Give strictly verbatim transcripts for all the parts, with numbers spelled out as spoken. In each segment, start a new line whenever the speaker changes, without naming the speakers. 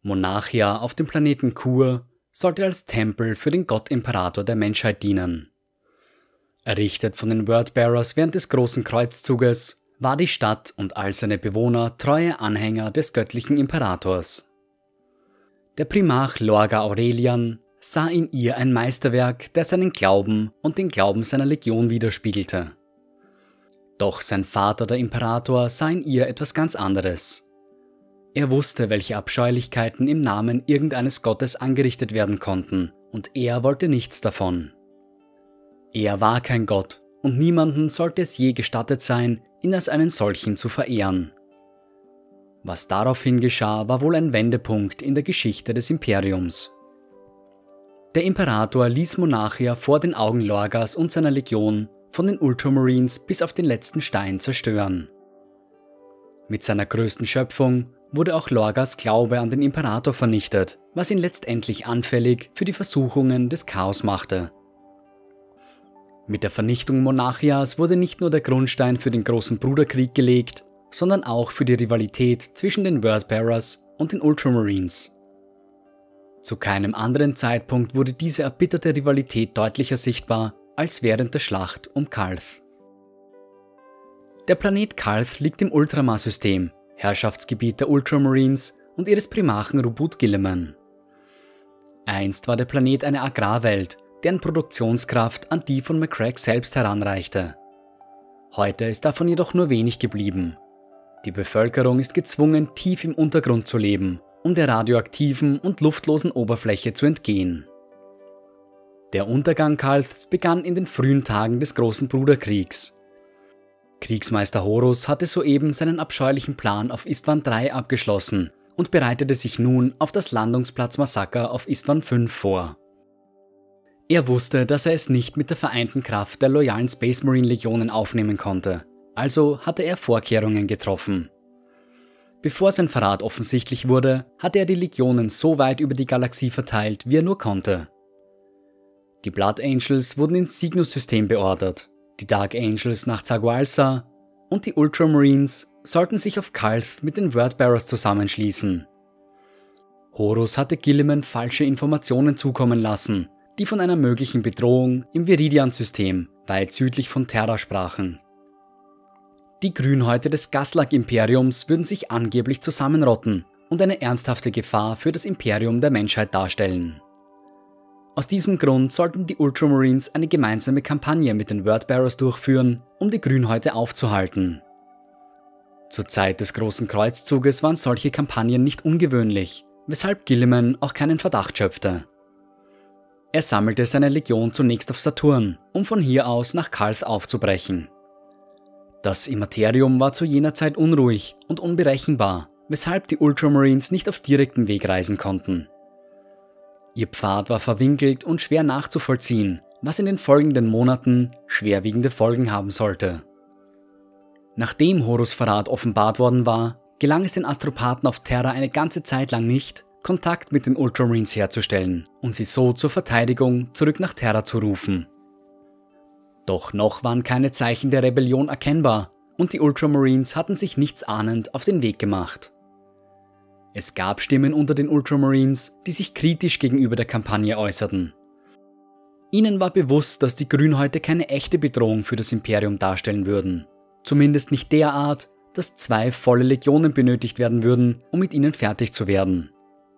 Monarchia auf dem Planeten Kur sollte als Tempel für den Gott-Imperator der Menschheit dienen. Errichtet von den Wordbearers während des Großen Kreuzzuges, war die Stadt und all seine Bewohner treue Anhänger des göttlichen Imperators. Der Primarch Lorga Aurelian sah in ihr ein Meisterwerk, der seinen Glauben und den Glauben seiner Legion widerspiegelte. Doch sein Vater, der Imperator, sah in ihr etwas ganz anderes. Er wusste, welche Abscheulichkeiten im Namen irgendeines Gottes angerichtet werden konnten, und er wollte nichts davon. Er war kein Gott, und niemanden sollte es je gestattet sein, ihn als einen solchen zu verehren. Was daraufhin geschah, war wohl ein Wendepunkt in der Geschichte des Imperiums. Der Imperator ließ Monarchia vor den Augen Lorgas und seiner Legion von den Ultramarines bis auf den letzten Stein zerstören. Mit seiner größten Schöpfung wurde auch Lorgas Glaube an den Imperator vernichtet, was ihn letztendlich anfällig für die Versuchungen des Chaos machte. Mit der Vernichtung Monarchias wurde nicht nur der Grundstein für den Großen Bruderkrieg gelegt, sondern auch für die Rivalität zwischen den Wordbearers und den Ultramarines. Zu keinem anderen Zeitpunkt wurde diese erbitterte Rivalität deutlicher sichtbar als während der Schlacht um Calth. Der Planet Calth liegt im Ultramar-System, Herrschaftsgebiet der Ultramarines und ihres Primarchen Rubut Guilliman. Einst war der Planet eine Agrarwelt, deren Produktionskraft an die von Macragge selbst heranreichte. Heute ist davon jedoch nur wenig geblieben. Die Bevölkerung ist gezwungen, tief im Untergrund zu leben, um der radioaktiven und luftlosen Oberfläche zu entgehen. Der Untergang Calths begann in den frühen Tagen des Großen Bruderkriegs. Kriegsmeister Horus hatte soeben seinen abscheulichen Plan auf Istvan drei abgeschlossen und bereitete sich nun auf das Landungsplatz-Massaker auf Istvan fünf vor. Er wusste, dass er es nicht mit der vereinten Kraft der loyalen Space Marine Legionen aufnehmen konnte, also hatte er Vorkehrungen getroffen. Bevor sein Verrat offensichtlich wurde, hatte er die Legionen so weit über die Galaxie verteilt, wie er nur konnte. Die Blood Angels wurden ins Cygnus-System beordert, die Dark Angels nach Zagualsa und die Ultramarines sollten sich auf Calth mit den Wordbearers zusammenschließen. Horus hatte Guilliman falsche Informationen zukommen lassen, die von einer möglichen Bedrohung im Viridian-System weit südlich von Terra sprachen. Die Grünhäute des Gaslak-Imperiums würden sich angeblich zusammenrotten und eine ernsthafte Gefahr für das Imperium der Menschheit darstellen. Aus diesem Grund sollten die Ultramarines eine gemeinsame Kampagne mit den Wordbearers durchführen, um die Grünhäute aufzuhalten. Zur Zeit des Großen Kreuzzuges waren solche Kampagnen nicht ungewöhnlich, weshalb Guilliman auch keinen Verdacht schöpfte. Er sammelte seine Legion zunächst auf Saturn, um von hier aus nach Calth aufzubrechen. Das Immaterium war zu jener Zeit unruhig und unberechenbar, weshalb die Ultramarines nicht auf direktem Weg reisen konnten. Ihr Pfad war verwinkelt und schwer nachzuvollziehen, was in den folgenden Monaten schwerwiegende Folgen haben sollte. Nachdem Horus Verrat offenbart worden war, gelang es den Astropathen auf Terra eine ganze Zeit lang nicht, Kontakt mit den Ultramarines herzustellen und sie so zur Verteidigung zurück nach Terra zu rufen. Doch noch waren keine Zeichen der Rebellion erkennbar und die Ultramarines hatten sich nichtsahnend auf den Weg gemacht. Es gab Stimmen unter den Ultramarines, die sich kritisch gegenüber der Kampagne äußerten. Ihnen war bewusst, dass die Grünhäute keine echte Bedrohung für das Imperium darstellen würden, zumindest nicht derart, dass zwei volle Legionen benötigt werden würden, um mit ihnen fertig zu werden.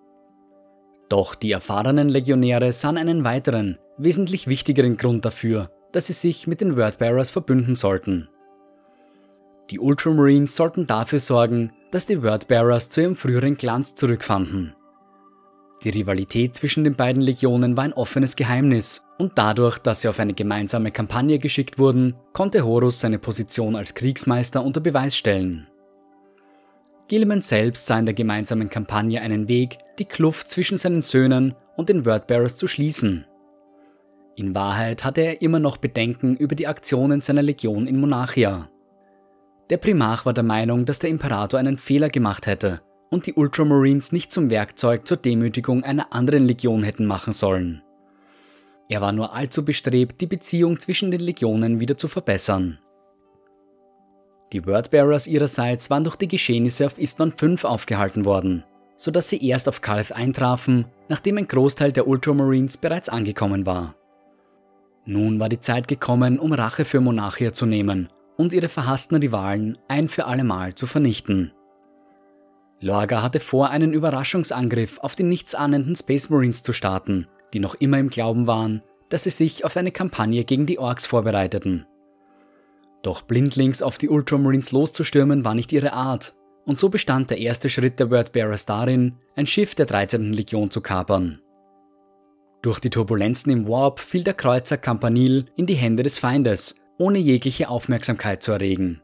Doch die erfahrenen Legionäre sahen einen weiteren, wesentlich wichtigeren Grund dafür, dass sie sich mit den Wordbearers verbünden sollten. Die Ultramarines sollten dafür sorgen, dass die Wordbearers zu ihrem früheren Glanz zurückfanden. Die Rivalität zwischen den beiden Legionen war ein offenes Geheimnis und dadurch, dass sie auf eine gemeinsame Kampagne geschickt wurden, konnte Horus seine Position als Kriegsmeister unter Beweis stellen. Guilliman selbst sah in der gemeinsamen Kampagne einen Weg, die Kluft zwischen seinen Söhnen und den Wordbearers zu schließen. In Wahrheit hatte er immer noch Bedenken über die Aktionen seiner Legion in Monarchia. Der Primarch war der Meinung, dass der Imperator einen Fehler gemacht hätte und die Ultramarines nicht zum Werkzeug zur Demütigung einer anderen Legion hätten machen sollen. Er war nur allzu bestrebt, die Beziehung zwischen den Legionen wieder zu verbessern. Die Wordbearers ihrerseits waren durch die Geschehnisse auf Istvan fünf aufgehalten worden, sodass sie erst auf Calth eintrafen, nachdem ein Großteil der Ultramarines bereits angekommen war. Nun war die Zeit gekommen, um Rache für Monarchia zu nehmen und ihre verhassten Rivalen ein für allemal zu vernichten. Lorga hatte vor, einen Überraschungsangriff auf die nichtsahnenden Space Marines zu starten, die noch immer im Glauben waren, dass sie sich auf eine Kampagne gegen die Orks vorbereiteten. Doch blindlings auf die Ultramarines loszustürmen war nicht ihre Art, und so bestand der erste Schritt der Wordbearers darin, ein Schiff der dreizehnten Legion zu kapern. Durch die Turbulenzen im Warp fiel der Kreuzer Campanile in die Hände des Feindes, ohne jegliche Aufmerksamkeit zu erregen.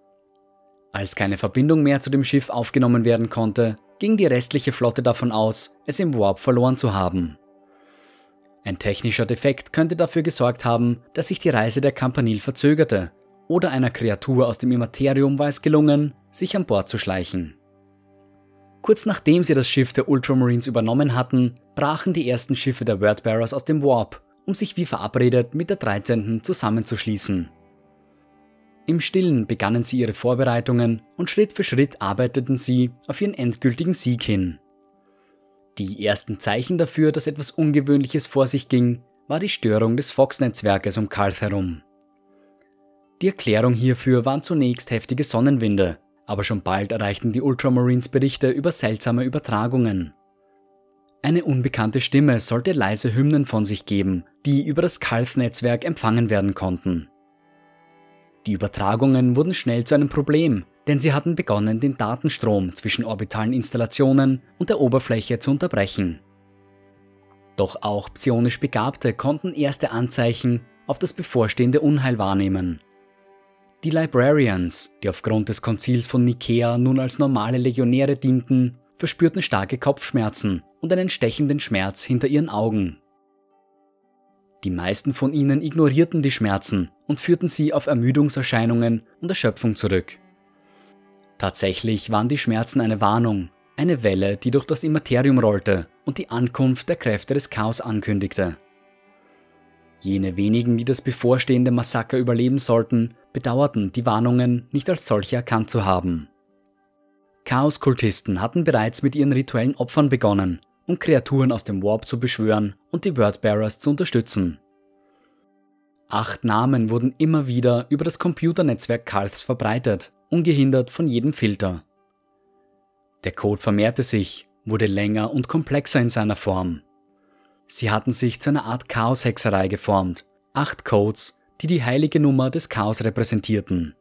Als keine Verbindung mehr zu dem Schiff aufgenommen werden konnte, ging die restliche Flotte davon aus, es im Warp verloren zu haben. Ein technischer Defekt könnte dafür gesorgt haben, dass sich die Reise der Campanile verzögerte, oder einer Kreatur aus dem Immaterium war es gelungen, sich an Bord zu schleichen. Kurz nachdem sie das Schiff der Ultramarines übernommen hatten, brachen die ersten Schiffe der Wordbearers aus dem Warp, um sich wie verabredet mit der dreizehnten zusammenzuschließen. Im Stillen begannen sie ihre Vorbereitungen und Schritt für Schritt arbeiteten sie auf ihren endgültigen Sieg hin. Die ersten Zeichen dafür, dass etwas Ungewöhnliches vor sich ging, war die Störung des Fox-Netzwerkes um Calth herum. Die Erklärung hierfür waren zunächst heftige Sonnenwinde, aber schon bald erreichten die Ultramarines Berichte über seltsame Übertragungen. Eine unbekannte Stimme sollte leise Hymnen von sich geben, die über das Calth-Netzwerk empfangen werden konnten. Die Übertragungen wurden schnell zu einem Problem, denn sie hatten begonnen, den Datenstrom zwischen orbitalen Installationen und der Oberfläche zu unterbrechen. Doch auch psionisch Begabte konnten erste Anzeichen auf das bevorstehende Unheil wahrnehmen. Die Librarians, die aufgrund des Konzils von Nikea nun als normale Legionäre dienten, verspürten starke Kopfschmerzen und einen stechenden Schmerz hinter ihren Augen. Die meisten von ihnen ignorierten die Schmerzen und führten sie auf Ermüdungserscheinungen und Erschöpfung zurück. Tatsächlich waren die Schmerzen eine Warnung, eine Welle, die durch das Immaterium rollte und die Ankunft der Kräfte des Chaos ankündigte. Jene wenigen, die das bevorstehende Massaker überleben sollten, bedauerten, die Warnungen nicht als solche erkannt zu haben. Chaos-Kultisten hatten bereits mit ihren rituellen Opfern begonnen, um Kreaturen aus dem Warp zu beschwören und die Wordbearers zu unterstützen. Acht Namen wurden immer wieder über das Computernetzwerk Calths verbreitet, ungehindert von jedem Filter. Der Code vermehrte sich, wurde länger und komplexer in seiner Form. Sie hatten sich zu einer Art Chaos-Hexerei geformt, acht Codes, die die heilige Nummer des Chaos repräsentierten.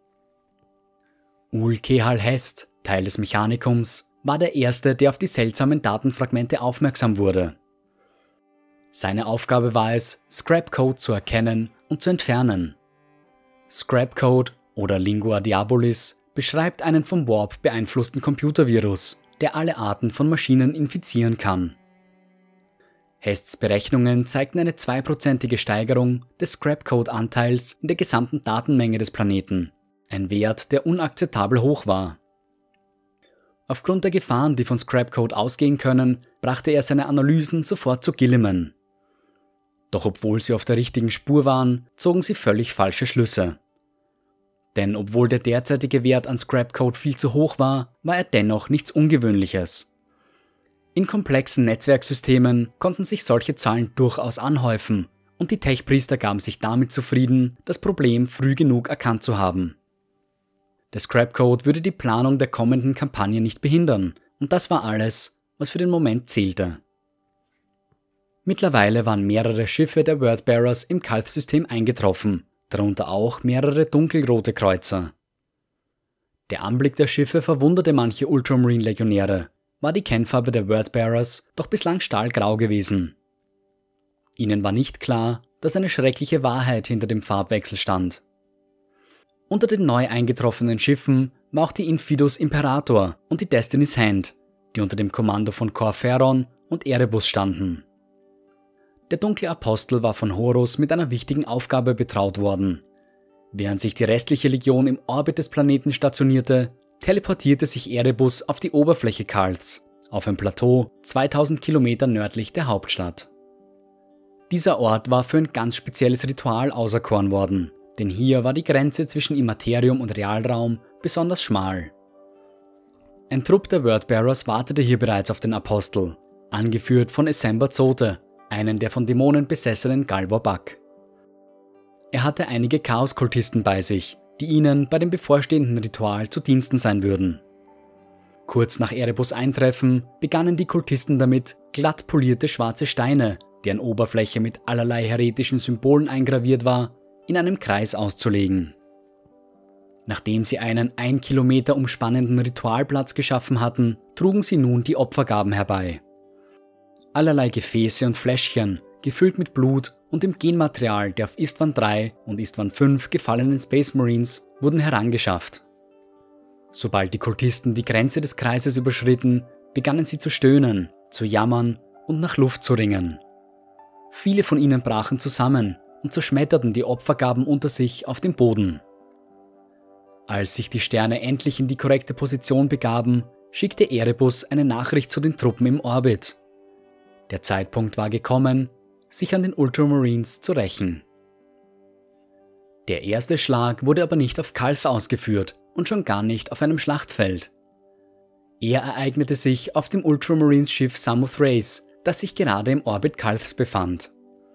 Ul Kehal Hest, Teil des Mechanikums, war der Erste, der auf die seltsamen Datenfragmente aufmerksam wurde. Seine Aufgabe war es, Scrap-Code zu erkennen und zu entfernen. Scrap-Code oder Lingua Diabolis beschreibt einen vom Warp beeinflussten Computervirus, der alle Arten von Maschinen infizieren kann. Hests Berechnungen zeigten eine zweiprozentige Steigerung des Scrap-Code-Anteils in der gesamten Datenmenge des Planeten, ein Wert, der unakzeptabel hoch war. Aufgrund der Gefahren, die von Scrap-Code ausgehen können, brachte er seine Analysen sofort zu Guilliman. Doch obwohl sie auf der richtigen Spur waren, zogen sie völlig falsche Schlüsse. Denn obwohl der derzeitige Wert an Scrap-Code viel zu hoch war, war er dennoch nichts Ungewöhnliches. In komplexen Netzwerksystemen konnten sich solche Zahlen durchaus anhäufen und die Tech-Priester gaben sich damit zufrieden, das Problem früh genug erkannt zu haben. Der Scrap-Code würde die Planung der kommenden Kampagne nicht behindern und das war alles, was für den Moment zählte. Mittlerweile waren mehrere Schiffe der Wordbearers im Calth-System eingetroffen, darunter auch mehrere dunkelrote Kreuzer. Der Anblick der Schiffe verwunderte manche Ultramarine-Legionäre, war die Kennfarbe der Wordbearers doch bislang stahlgrau gewesen. Ihnen war nicht klar, dass eine schreckliche Wahrheit hinter dem Farbwechsel stand. Unter den neu eingetroffenen Schiffen war auch die Infidus Imperator und die Destiny's Hand, die unter dem Kommando von Kor Phaeron und Erebus standen. Der dunkle Apostel war von Horus mit einer wichtigen Aufgabe betraut worden. Während sich die restliche Legion im Orbit des Planeten stationierte, teleportierte sich Erebus auf die Oberfläche Calths, auf ein Plateau zweitausend Kilometer nördlich der Hauptstadt. Dieser Ort war für ein ganz spezielles Ritual auserkoren worden, denn hier war die Grenze zwischen Immaterium und Realraum besonders schmal. Ein Trupp der Wordbearers wartete hier bereits auf den Apostel, angeführt von Essember Zote, einen der von Dämonen besessenen Galvor Bak. Er hatte einige Chaoskultisten bei sich, die ihnen bei dem bevorstehenden Ritual zu Diensten sein würden. Kurz nach Erebos Eintreffen begannen die Kultisten damit, glatt polierte schwarze Steine, deren Oberfläche mit allerlei heretischen Symbolen eingraviert war, in einem Kreis auszulegen. Nachdem sie einen ein Kilometer umspannenden Ritualplatz geschaffen hatten, trugen sie nun die Opfergaben herbei. Allerlei Gefäße und Fläschchen, gefüllt mit Blut und dem Genmaterial der auf Istvan drei und Istvan fünf gefallenen Space Marines, wurden herangeschafft. Sobald die Kultisten die Grenze des Kreises überschritten, begannen sie zu stöhnen, zu jammern und nach Luft zu ringen. Viele von ihnen brachen zusammen und zerschmetterten die Opfergaben unter sich auf dem Boden. Als sich die Sterne endlich in die korrekte Position begaben, schickte Erebus eine Nachricht zu den Truppen im Orbit. Der Zeitpunkt war gekommen, sich an den Ultramarines zu rächen. Der erste Schlag wurde aber nicht auf Kalth ausgeführt und schon gar nicht auf einem Schlachtfeld. Er ereignete sich auf dem Ultramarines-Schiff Samuth Race, das sich gerade im Orbit Kalths befand.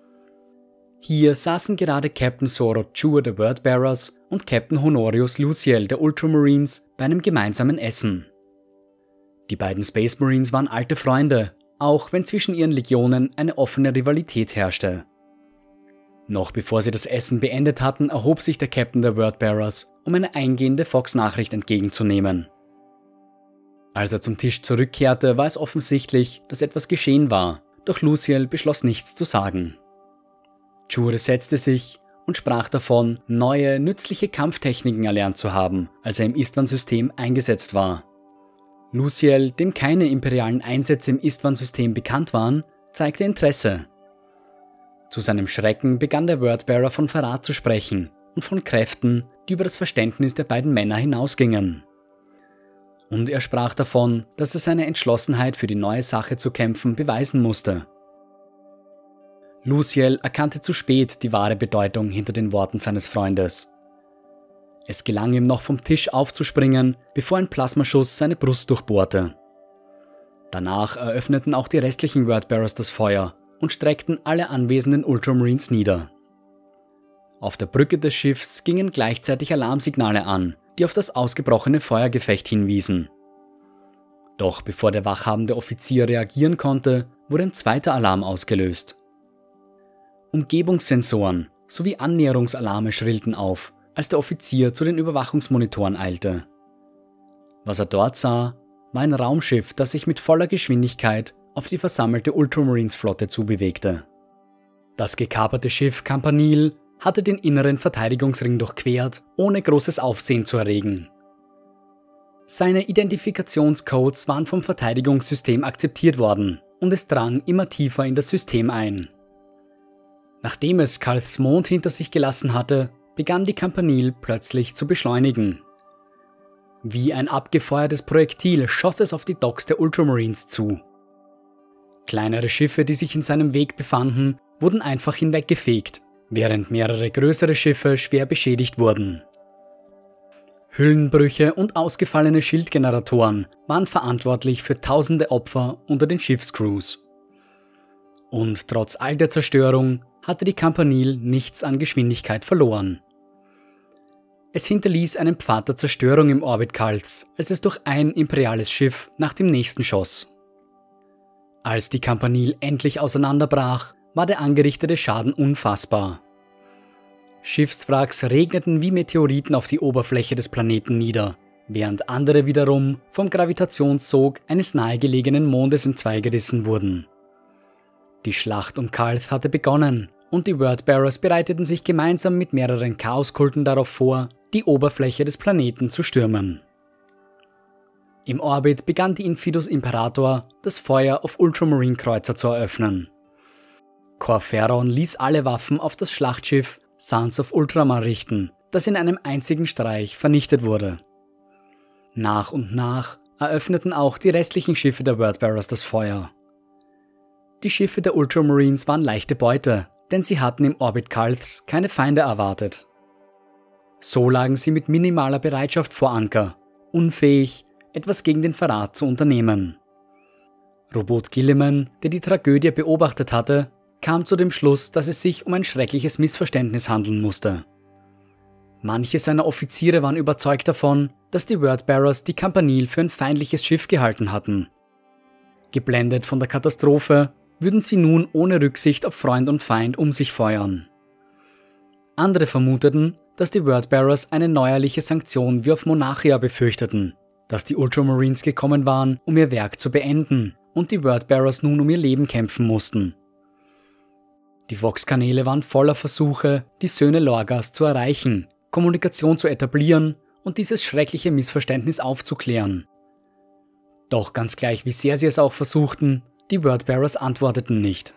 Hier saßen gerade Captain Sorod Chur der Wordbearers und Captain Honorius Luciel der Ultramarines bei einem gemeinsamen Essen. Die beiden Space Marines waren alte Freunde, auch wenn zwischen ihren Legionen eine offene Rivalität herrschte. Noch bevor sie das Essen beendet hatten, erhob sich der Captain der Wordbearers, um eine eingehende Fox-Nachricht entgegenzunehmen. Als er zum Tisch zurückkehrte, war es offensichtlich, dass etwas geschehen war, doch Luciel beschloss nichts zu sagen. Chure setzte sich und sprach davon, neue, nützliche Kampftechniken erlernt zu haben, als er im Istvan-System eingesetzt war. Luciel, dem keine imperialen Einsätze im Istvan-System bekannt waren, zeigte Interesse. Zu seinem Schrecken begann der Wordbearer von Verrat zu sprechen und von Kräften, die über das Verständnis der beiden Männer hinausgingen. Und er sprach davon, dass er seine Entschlossenheit für die neue Sache zu kämpfen beweisen musste. Luciel erkannte zu spät die wahre Bedeutung hinter den Worten seines Freundes. Es gelang ihm noch vom Tisch aufzuspringen, bevor ein Plasmaschuss seine Brust durchbohrte. Danach eröffneten auch die restlichen Wordbearers das Feuer und streckten alle anwesenden Ultramarines nieder. Auf der Brücke des Schiffs gingen gleichzeitig Alarmsignale an, die auf das ausgebrochene Feuergefecht hinwiesen. Doch bevor der wachhabende Offizier reagieren konnte, wurde ein zweiter Alarm ausgelöst. Umgebungssensoren sowie Annäherungsalarme schrillten auf, als der Offizier zu den Überwachungsmonitoren eilte. Was er dort sah, war ein Raumschiff, das sich mit voller Geschwindigkeit auf die versammelte Ultramarines-Flotte zubewegte. Das gekaperte Schiff Campanile hatte den inneren Verteidigungsring durchquert, ohne großes Aufsehen zu erregen. Seine Identifikationscodes waren vom Verteidigungssystem akzeptiert worden und es drang immer tiefer in das System ein. Nachdem es Kalths Mond hinter sich gelassen hatte, begann die Campanile plötzlich zu beschleunigen. Wie ein abgefeuertes Projektil schoss es auf die Docks der Ultramarines zu. Kleinere Schiffe, die sich in seinem Weg befanden, wurden einfach hinweggefegt, während mehrere größere Schiffe schwer beschädigt wurden. Hüllenbrüche und ausgefallene Schildgeneratoren waren verantwortlich für tausende Opfer unter den Schiffscrews. Und trotz all der Zerstörung hatte die Campanile nichts an Geschwindigkeit verloren. Es hinterließ einen Pfad der Zerstörung im Orbit Kalths, als es durch ein imperiales Schiff nach dem nächsten schoss. Als die Campanile endlich auseinanderbrach, war der angerichtete Schaden unfassbar. Schiffswracks regneten wie Meteoriten auf die Oberfläche des Planeten nieder, während andere wiederum vom Gravitationssog eines nahegelegenen Mondes entzweigerissen wurden. Die Schlacht um Kalth hatte begonnen und die Wordbearers bereiteten sich gemeinsam mit mehreren Chaoskulten darauf vor, die Oberfläche des Planeten zu stürmen. Im Orbit begann die Infidus Imperator, das Feuer auf Ultramarine-Kreuzer zu eröffnen. Corferon ließ alle Waffen auf das Schlachtschiff Sons of Ultramar richten, das in einem einzigen Streich vernichtet wurde. Nach und nach eröffneten auch die restlichen Schiffe der Wordbearers das Feuer. Die Schiffe der Ultramarines waren leichte Beute, denn sie hatten im Orbit Kalths keine Feinde erwartet. So lagen sie mit minimaler Bereitschaft vor Anker, unfähig, etwas gegen den Verrat zu unternehmen. Robot Guilliman, der die Tragödie beobachtet hatte, kam zu dem Schluss, dass es sich um ein schreckliches Missverständnis handeln musste. Manche seiner Offiziere waren überzeugt davon, dass die Wordbearers die Campanile für ein feindliches Schiff gehalten hatten. Geblendet von der Katastrophe würden sie nun ohne Rücksicht auf Freund und Feind um sich feuern. Andere vermuteten, dass die Wordbearers eine neuerliche Sanktion wie auf Monarchia befürchteten, dass die Ultramarines gekommen waren, um ihr Werk zu beenden und die Wordbearers nun um ihr Leben kämpfen mussten. Die Vox-Kanäle waren voller Versuche, die Söhne Lorgas zu erreichen, Kommunikation zu etablieren und dieses schreckliche Missverständnis aufzuklären. Doch ganz gleich wie sehr sie es auch versuchten, die Wordbearers antworteten nicht.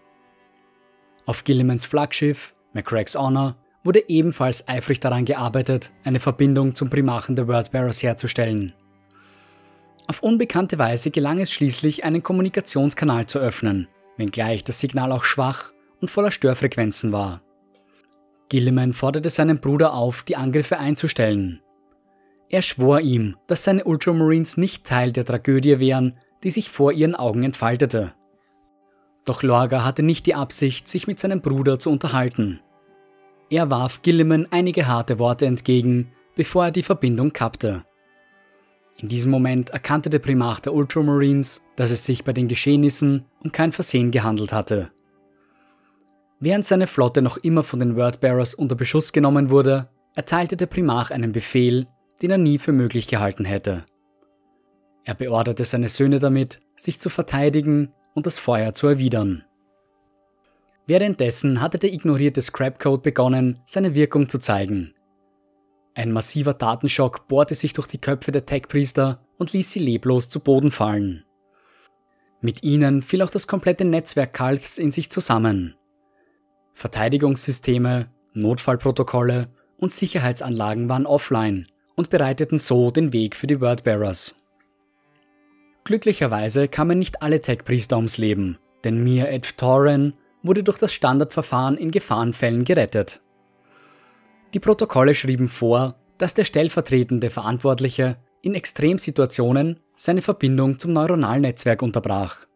Auf Guillimans Flaggschiff, McCrack's Honor, wurde ebenfalls eifrig daran gearbeitet, eine Verbindung zum Primarchen der Wordbearers herzustellen. Auf unbekannte Weise gelang es schließlich, einen Kommunikationskanal zu öffnen, wenngleich das Signal auch schwach und voller Störfrequenzen war. Guilliman forderte seinen Bruder auf, die Angriffe einzustellen. Er schwor ihm, dass seine Ultramarines nicht Teil der Tragödie wären, die sich vor ihren Augen entfaltete. Doch Lorga hatte nicht die Absicht, sich mit seinem Bruder zu unterhalten. Er warf Guilliman einige harte Worte entgegen, bevor er die Verbindung kappte. In diesem Moment erkannte der Primarch der Ultramarines, dass es sich bei den Geschehnissen um kein Versehen gehandelt hatte. Während seine Flotte noch immer von den Wordbearers unter Beschuss genommen wurde, erteilte der Primarch einen Befehl, den er nie für möglich gehalten hätte. Er beorderte seine Söhne damit, sich zu verteidigen und das Feuer zu erwidern. Währenddessen hatte der ignorierte Scrapcode begonnen, seine Wirkung zu zeigen. Ein massiver Datenschock bohrte sich durch die Köpfe der Tech-Priester und ließ sie leblos zu Boden fallen. Mit ihnen fiel auch das komplette Netzwerk Cults in sich zusammen. Verteidigungssysteme, Notfallprotokolle und Sicherheitsanlagen waren offline und bereiteten so den Weg für die Wordbearers. Glücklicherweise kamen nicht alle Tech-Priester ums Leben, denn Mir Edv Tauren wurde durch das Standardverfahren in Gefahrenfällen gerettet. Die Protokolle schrieben vor, dass der stellvertretende Verantwortliche in Extremsituationen seine Verbindung zum Neuronalnetzwerk unterbrach.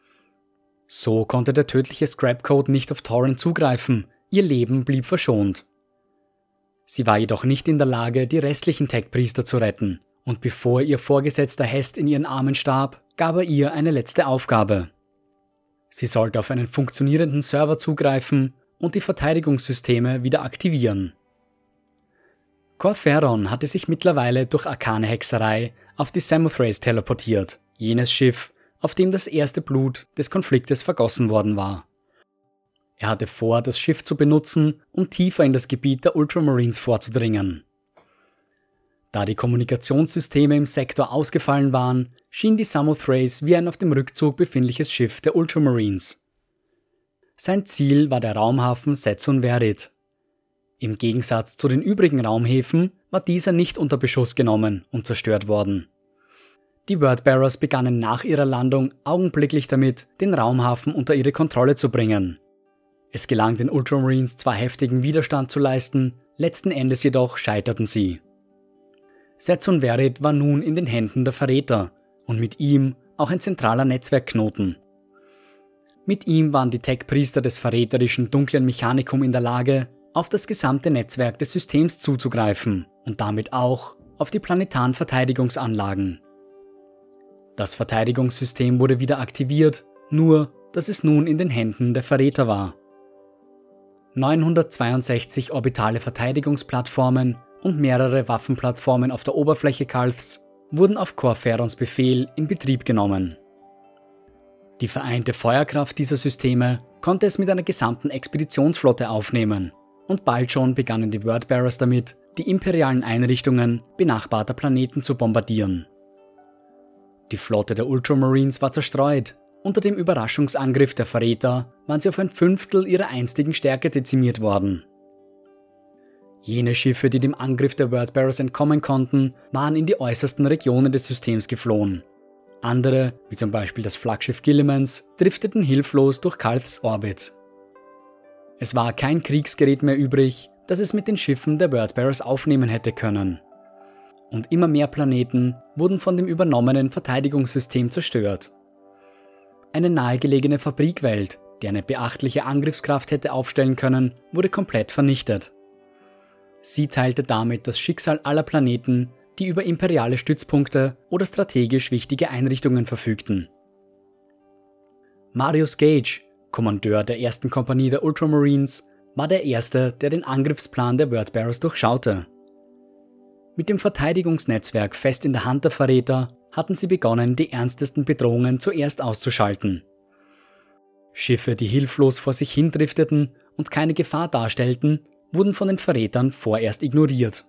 So konnte der tödliche Scrapcode nicht auf Tauren zugreifen, ihr Leben blieb verschont. Sie war jedoch nicht in der Lage, die restlichen Tech-Priester zu retten, und bevor ihr Vorgesetzter Hest in ihren Armen starb, gab er ihr eine letzte Aufgabe. Sie sollte auf einen funktionierenden Server zugreifen und die Verteidigungssysteme wieder aktivieren. Corferon hatte sich mittlerweile durch arkane Hexerei auf die Samothrace teleportiert, jenes Schiff, auf dem das erste Blut des Konfliktes vergossen worden war. Er hatte vor, das Schiff zu benutzen, um tiefer in das Gebiet der Ultramarines vorzudringen. Da die Kommunikationssysteme im Sektor ausgefallen waren, schien die Samothrace wie ein auf dem Rückzug befindliches Schiff der Ultramarines. Sein Ziel war der Raumhafen Setsson Verit. Im Gegensatz zu den übrigen Raumhäfen war dieser nicht unter Beschuss genommen und zerstört worden. Die Wordbearers begannen nach ihrer Landung augenblicklich damit, den Raumhafen unter ihre Kontrolle zu bringen. Es gelang den Ultramarines zwar heftigen Widerstand zu leisten, letzten Endes jedoch scheiterten sie. Setsson Verit war nun in den Händen der Verräter und mit ihm auch ein zentraler Netzwerkknoten. Mit ihm waren die Tech-Priester des verräterischen dunklen Mechanikum in der Lage, auf das gesamte Netzwerk des Systems zuzugreifen und damit auch auf die planetaren Verteidigungsanlagen. Das Verteidigungssystem wurde wieder aktiviert, nur dass es nun in den Händen der Verräter war. neunhundertzweiundsechzig orbitale Verteidigungsplattformen und mehrere Waffenplattformen auf der Oberfläche Cults wurden auf Corferons Befehl in Betrieb genommen. Die vereinte Feuerkraft dieser Systeme konnte es mit einer gesamten Expeditionsflotte aufnehmen und bald schon begannen die Wordbearers damit, die imperialen Einrichtungen benachbarter Planeten zu bombardieren. Die Flotte der Ultramarines war zerstreut. Unter dem Überraschungsangriff der Verräter waren sie auf ein Fünftel ihrer einstigen Stärke dezimiert worden. Jene Schiffe, die dem Angriff der Wordbearers entkommen konnten, waren in die äußersten Regionen des Systems geflohen. Andere, wie zum Beispiel das Flaggschiff Guillimans, drifteten hilflos durch Cults Orbit. Es war kein Kriegsgerät mehr übrig, das es mit den Schiffen der Wordbearers aufnehmen hätte können. und immer mehr Planeten wurden von dem übernommenen Verteidigungssystem zerstört. Eine nahegelegene Fabrikwelt, die eine beachtliche Angriffskraft hätte aufstellen können, wurde komplett vernichtet. Sie teilte damit das Schicksal aller Planeten, die über imperiale Stützpunkte oder strategisch wichtige Einrichtungen verfügten. Marius Gage, Kommandeur der ersten Kompanie der Ultramarines, war der Erste, der den Angriffsplan der Wordbearers durchschaute. Mit dem Verteidigungsnetzwerk fest in der Hand der Verräter hatten sie begonnen, die ernstesten Bedrohungen zuerst auszuschalten. Schiffe, die hilflos vor sich hindrifteten und keine Gefahr darstellten, wurden von den Verrätern vorerst ignoriert.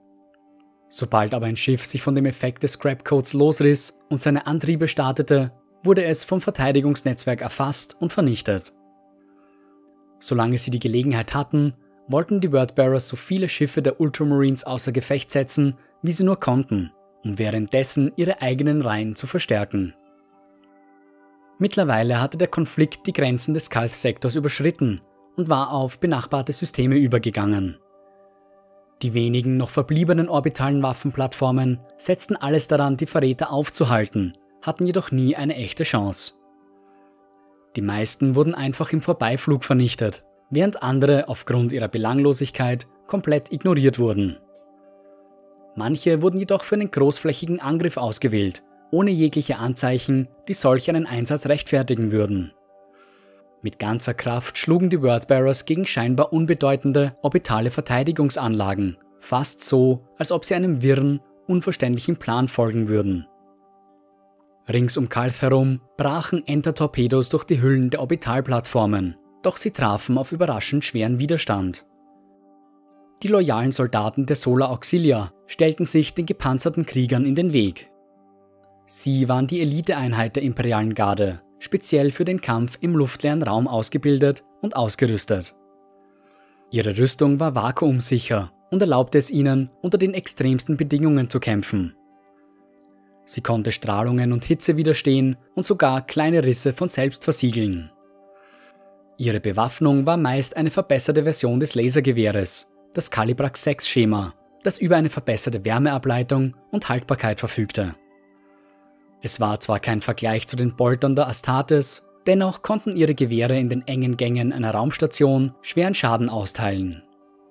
Sobald aber ein Schiff sich von dem Effekt des Scrapcodes losriss und seine Antriebe startete, wurde es vom Verteidigungsnetzwerk erfasst und vernichtet. Solange sie die Gelegenheit hatten, wollten die Wordbearers so viele Schiffe der Ultramarines außer Gefecht setzen, wie sie nur konnten, um währenddessen ihre eigenen Reihen zu verstärken. Mittlerweile hatte der Konflikt die Grenzen des Scythe-Sektors überschritten und war auf benachbarte Systeme übergegangen. Die wenigen noch verbliebenen orbitalen Waffenplattformen setzten alles daran, die Verräter aufzuhalten, hatten jedoch nie eine echte Chance. Die meisten wurden einfach im Vorbeiflug vernichtet, während andere aufgrund ihrer Belanglosigkeit komplett ignoriert wurden. Manche wurden jedoch für einen großflächigen Angriff ausgewählt, ohne jegliche Anzeichen, die solch einen Einsatz rechtfertigen würden. Mit ganzer Kraft schlugen die Wordbearers gegen scheinbar unbedeutende orbitale Verteidigungsanlagen, fast so, als ob sie einem wirren, unverständlichen Plan folgen würden. Rings um Calth herum brachen Enter-Torpedos durch die Hüllen der Orbitalplattformen, doch sie trafen auf überraschend schweren Widerstand. Die loyalen Soldaten der Solar Auxilia stellten sich den gepanzerten Kriegern in den Weg. Sie waren die Eliteeinheit der Imperialen Garde, speziell für den Kampf im luftleeren Raum ausgebildet und ausgerüstet. Ihre Rüstung war vakuumsicher und erlaubte es ihnen, unter den extremsten Bedingungen zu kämpfen. Sie konnte Strahlungen und Hitze widerstehen und sogar kleine Risse von selbst versiegeln. Ihre Bewaffnung war meist eine verbesserte Version des Lasergewehres, das Calibrax sechs Schema, das über eine verbesserte Wärmeableitung und Haltbarkeit verfügte. Es war zwar kein Vergleich zu den Boltern der Astartes, dennoch konnten ihre Gewehre in den engen Gängen einer Raumstation schweren Schaden austeilen.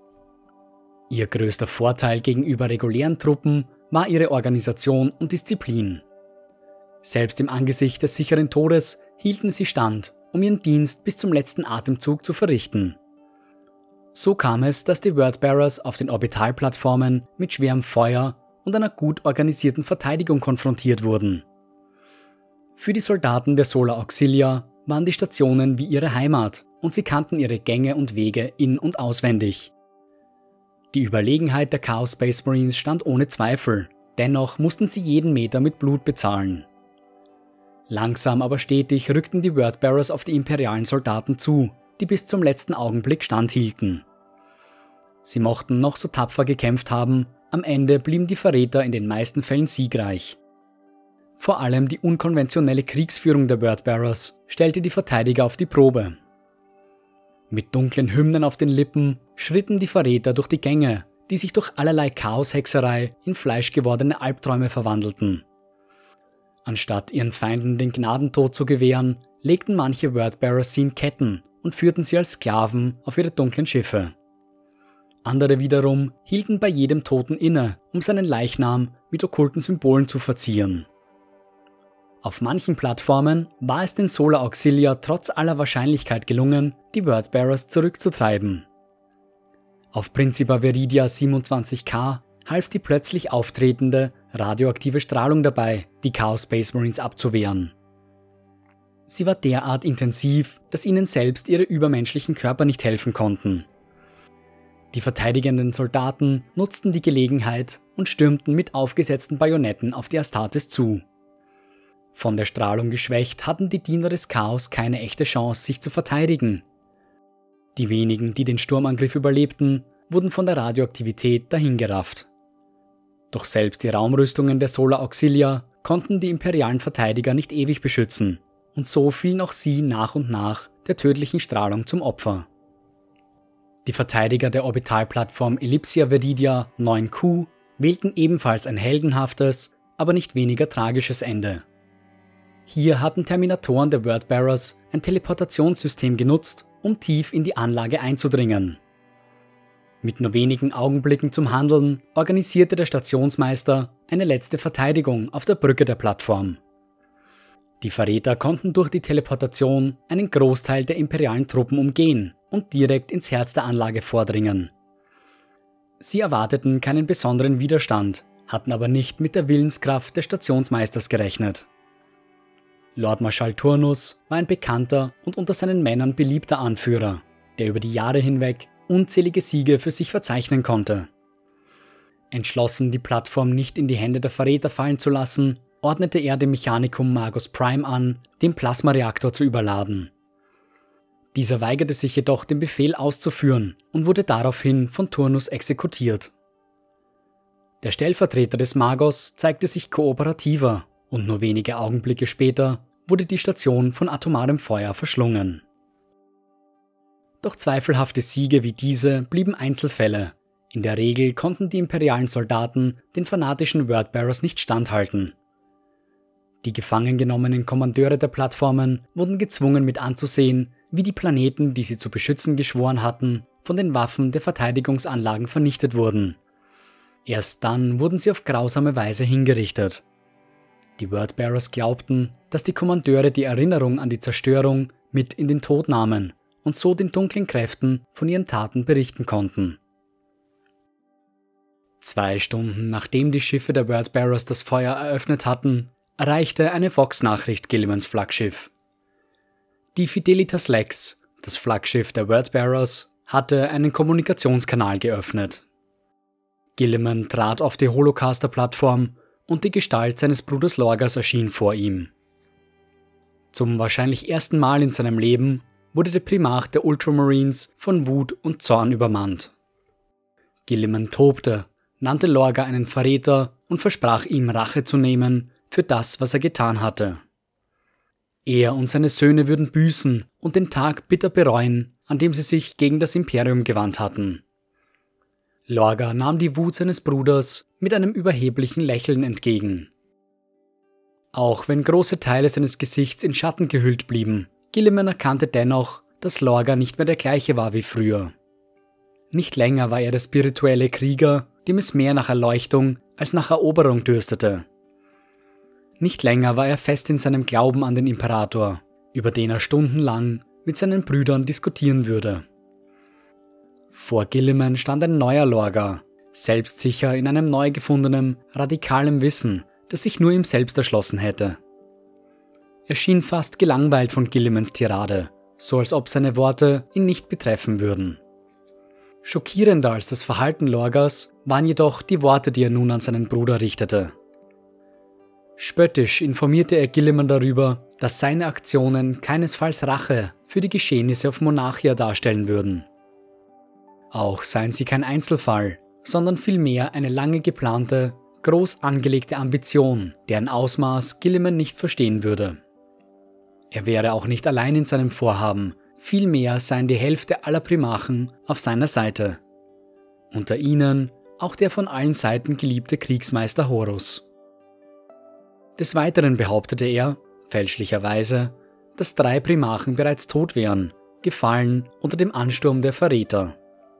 Ihr größter Vorteil gegenüber regulären Truppen war ihre Organisation und Disziplin. Selbst im Angesicht des sicheren Todes hielten sie stand, um ihren Dienst bis zum letzten Atemzug zu verrichten. So kam es, dass die Wordbearers auf den Orbitalplattformen mit schwerem Feuer und einer gut organisierten Verteidigung konfrontiert wurden. Für die Soldaten der Solar Auxilia waren die Stationen wie ihre Heimat und sie kannten ihre Gänge und Wege in- und auswendig. Die Überlegenheit der Chaos Space Marines stand ohne Zweifel, dennoch mussten sie jeden Meter mit Blut bezahlen. Langsam aber stetig rückten die Wordbearers auf die imperialen Soldaten zu, die bis zum letzten Augenblick standhielten. Sie mochten noch so tapfer gekämpft haben, am Ende blieben die Verräter in den meisten Fällen siegreich. Vor allem die unkonventionelle Kriegsführung der Wordbearers stellte die Verteidiger auf die Probe. Mit dunklen Hymnen auf den Lippen schritten die Verräter durch die Gänge, die sich durch allerlei Chaoshexerei in fleischgewordene Albträume verwandelten. Anstatt ihren Feinden den Gnadentod zu gewähren, legten manche Wordbearers sie in Ketten und führten sie als Sklaven auf ihre dunklen Schiffe. Andere wiederum hielten bei jedem Toten inne, um seinen Leichnam mit okkulten Symbolen zu verzieren. Auf manchen Plattformen war es den Solar Auxilia trotz aller Wahrscheinlichkeit gelungen, die Wordbearers zurückzutreiben. Auf Principa Viridia siebenundzwanzig K half die plötzlich auftretende radioaktive Strahlung dabei, die Chaos Space Marines abzuwehren. Sie war derart intensiv, dass ihnen selbst ihre übermenschlichen Körper nicht helfen konnten. Die verteidigenden Soldaten nutzten die Gelegenheit und stürmten mit aufgesetzten Bajonetten auf die Astartes zu. Von der Strahlung geschwächt hatten die Diener des Chaos keine echte Chance, sich zu verteidigen. Die wenigen, die den Sturmangriff überlebten, wurden von der Radioaktivität dahingerafft. Doch selbst die Raumrüstungen der Solar Auxilia konnten die imperialen Verteidiger nicht ewig beschützen, und so fielen auch sie nach und nach der tödlichen Strahlung zum Opfer. Die Verteidiger der Orbitalplattform Ellipsia Viridia neun Q wählten ebenfalls ein heldenhaftes, aber nicht weniger tragisches Ende. Hier hatten Terminatoren der Wordbearers ein Teleportationssystem genutzt, um tief in die Anlage einzudringen. Mit nur wenigen Augenblicken zum Handeln organisierte der Stationsmeister eine letzte Verteidigung auf der Brücke der Plattform. Die Verräter konnten durch die Teleportation einen Großteil der imperialen Truppen umgehen und direkt ins Herz der Anlage vordringen. Sie erwarteten keinen besonderen Widerstand, hatten aber nicht mit der Willenskraft des Stationsmeisters gerechnet. Lord Marschall Turnus war ein bekannter und unter seinen Männern beliebter Anführer, der über die Jahre hinweg unzählige Siege für sich verzeichnen konnte. Entschlossen, die Plattform nicht in die Hände der Verräter fallen zu lassen, ordnete er dem Mechanikum Magus Prime an, den Plasmareaktor zu überladen. Dieser weigerte sich jedoch, den Befehl auszuführen und wurde daraufhin von Turnus exekutiert. Der Stellvertreter des Magos zeigte sich kooperativer und nur wenige Augenblicke später wurde die Station von atomarem Feuer verschlungen. Doch zweifelhafte Siege wie diese blieben Einzelfälle. In der Regel konnten die imperialen Soldaten den fanatischen Wordbearers nicht standhalten. Die gefangen genommenen Kommandeure der Plattformen wurden gezwungen mit anzusehen, wie die Planeten, die sie zu beschützen geschworen hatten, von den Waffen der Verteidigungsanlagen vernichtet wurden. Erst dann wurden sie auf grausame Weise hingerichtet. Die Wordbearers glaubten, dass die Kommandeure die Erinnerung an die Zerstörung mit in den Tod nahmen und so den dunklen Kräften von ihren Taten berichten konnten. Zwei Stunden nachdem die Schiffe der Wordbearers das Feuer eröffnet hatten, erreichte eine Vox-Nachricht Guillimans Flaggschiff. Die Fidelitas Lex, das Flaggschiff der Wordbearers, hatte einen Kommunikationskanal geöffnet. Guilliman trat auf die Holocaster-Plattform und die Gestalt seines Bruders Lorgas erschien vor ihm. Zum wahrscheinlich ersten Mal in seinem Leben wurde der Primarch der Ultramarines von Wut und Zorn übermannt. Guilliman tobte, nannte Lorga einen Verräter und versprach ihm, Rache zu nehmen für das, was er getan hatte. Er und seine Söhne würden büßen und den Tag bitter bereuen, an dem sie sich gegen das Imperium gewandt hatten. Lorga nahm die Wut seines Bruders mit einem überheblichen Lächeln entgegen. Auch wenn große Teile seines Gesichts in Schatten gehüllt blieben, Guilliman erkannte dennoch, dass Lorga nicht mehr der gleiche war wie früher. Nicht länger war er der spirituelle Krieger, dem es mehr nach Erleuchtung als nach Eroberung dürstete. Nicht länger war er fest in seinem Glauben an den Imperator, über den er stundenlang mit seinen Brüdern diskutieren würde. Vor Guilliman stand ein neuer Lorga, selbstsicher in einem neu gefundenen, radikalen Wissen, das sich nur ihm selbst erschlossen hätte. Er schien fast gelangweilt von Guillimans Tirade, so als ob seine Worte ihn nicht betreffen würden. Schockierender als das Verhalten Lorgas waren jedoch die Worte, die er nun an seinen Bruder richtete. Spöttisch informierte er Guilliman darüber, dass seine Aktionen keinesfalls Rache für die Geschehnisse auf Monarchia darstellen würden. Auch seien sie kein Einzelfall, sondern vielmehr eine lange geplante, groß angelegte Ambition, deren Ausmaß Guilliman nicht verstehen würde. Er wäre auch nicht allein in seinem Vorhaben, vielmehr seien die Hälfte aller Primarchen auf seiner Seite. Unter ihnen auch der von allen Seiten geliebte Kriegsmeister Horus. Des Weiteren behauptete er, fälschlicherweise, dass drei Primarchen bereits tot wären, gefallen unter dem Ansturm der Verräter.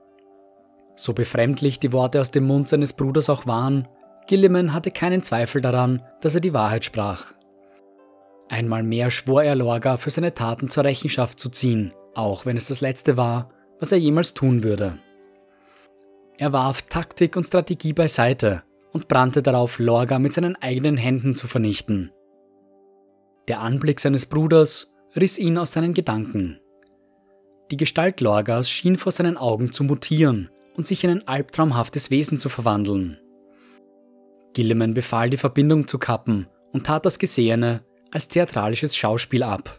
So befremdlich die Worte aus dem Mund seines Bruders auch waren, Guilliman hatte keinen Zweifel daran, dass er die Wahrheit sprach. Einmal mehr schwor er Lorga für seine Taten zur Rechenschaft zu ziehen, auch wenn es das Letzte war, was er jemals tun würde. Er warf Taktik und Strategie beiseite und brannte darauf, Lorga mit seinen eigenen Händen zu vernichten. Der Anblick seines Bruders riss ihn aus seinen Gedanken. Die Gestalt Lorgas schien vor seinen Augen zu mutieren und sich in ein albtraumhaftes Wesen zu verwandeln. Guilliman befahl, die Verbindung zu kappen und tat das Gesehene als theatralisches Schauspiel ab.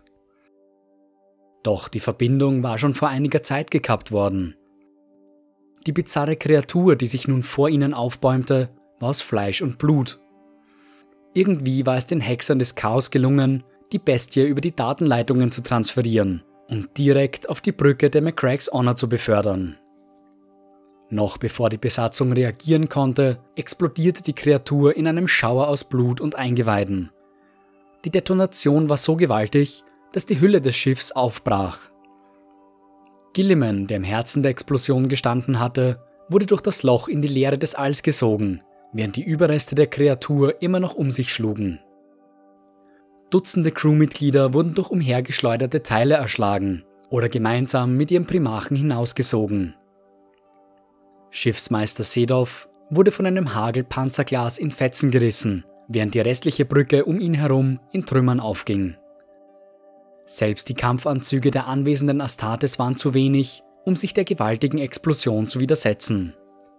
Doch die Verbindung war schon vor einiger Zeit gekappt worden. Die bizarre Kreatur, die sich nun vor ihnen aufbäumte, war aus Fleisch und Blut. Irgendwie war es den Hexern des Chaos gelungen, die Bestie über die Datenleitungen zu transferieren und direkt auf die Brücke der Macragge's Honor zu befördern. Noch bevor die Besatzung reagieren konnte, explodierte die Kreatur in einem Schauer aus Blut und Eingeweiden. Die Detonation war so gewaltig, dass die Hülle des Schiffs aufbrach. Gilliman, der im Herzen der Explosion gestanden hatte, wurde durch das Loch in die Leere des Alls gesogen, während die Überreste der Kreatur immer noch um sich schlugen. Dutzende Crewmitglieder wurden durch umhergeschleuderte Teile erschlagen oder gemeinsam mit ihrem Primarchen hinausgesogen. Schiffsmeister Sedov wurde von einem Hagel Panzerglas in Fetzen gerissen, während die restliche Brücke um ihn herum in Trümmern aufging. Selbst die Kampfanzüge der anwesenden Astartes waren zu wenig, um sich der gewaltigen Explosion zu widersetzen.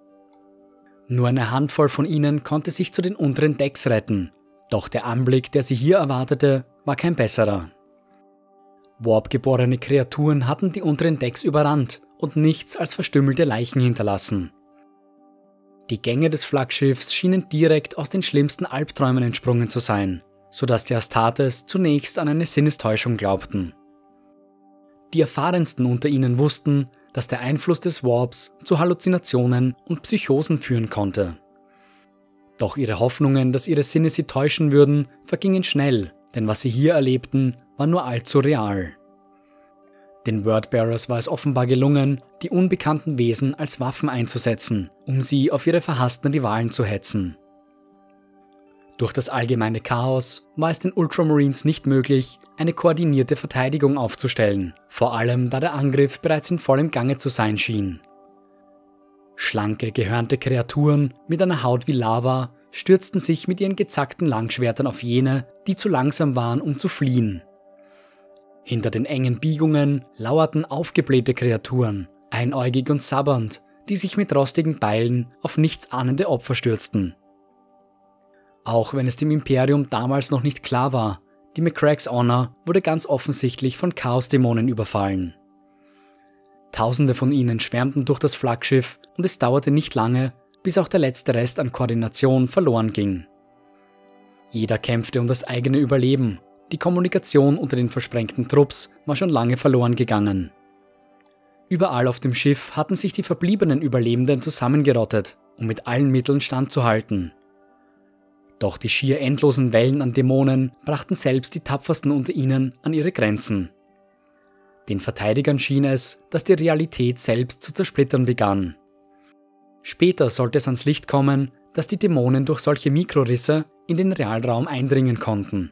Nur eine Handvoll von ihnen konnte sich zu den unteren Decks retten, doch der Anblick, der sie hier erwartete, war kein besserer. Warp-geborene Kreaturen hatten die unteren Decks überrannt und nichts als verstümmelte Leichen hinterlassen. Die Gänge des Flaggschiffs schienen direkt aus den schlimmsten Albträumen entsprungen zu sein, sodass die Astartes zunächst an eine Sinnestäuschung glaubten. Die Erfahrensten unter ihnen wussten, dass der Einfluss des Warps zu Halluzinationen und Psychosen führen konnte. Doch ihre Hoffnungen, dass ihre Sinne sie täuschen würden, vergingen schnell, denn was sie hier erlebten, war nur allzu real. Den Wordbearers war es offenbar gelungen, die unbekannten Wesen als Waffen einzusetzen, um sie auf ihre verhassten Rivalen zu hetzen. Durch das allgemeine Chaos war es den Ultramarines nicht möglich, eine koordinierte Verteidigung aufzustellen, vor allem da der Angriff bereits in vollem Gange zu sein schien. Schlanke, gehörnte Kreaturen mit einer Haut wie Lava stürzten sich mit ihren gezackten Langschwertern auf jene, die zu langsam waren, um zu fliehen. Hinter den engen Biegungen lauerten aufgeblähte Kreaturen, einäugig und sabbernd, die sich mit rostigen Beilen auf nichtsahnende Opfer stürzten. Auch wenn es dem Imperium damals noch nicht klar war, die Macragge's Honor wurde ganz offensichtlich von Chaosdämonen überfallen. Tausende von ihnen schwärmten durch das Flaggschiff und es dauerte nicht lange, bis auch der letzte Rest an Koordination verloren ging. Jeder kämpfte um das eigene Überleben. Die Kommunikation unter den versprengten Trupps war schon lange verloren gegangen. Überall auf dem Schiff hatten sich die verbliebenen Überlebenden zusammengerottet, um mit allen Mitteln standzuhalten. Doch die schier endlosen Wellen an Dämonen brachten selbst die tapfersten unter ihnen an ihre Grenzen. Den Verteidigern schien es, dass die Realität selbst zu zersplittern begann. Später sollte es ans Licht kommen, dass die Dämonen durch solche Mikrorisse in den Realraum eindringen konnten.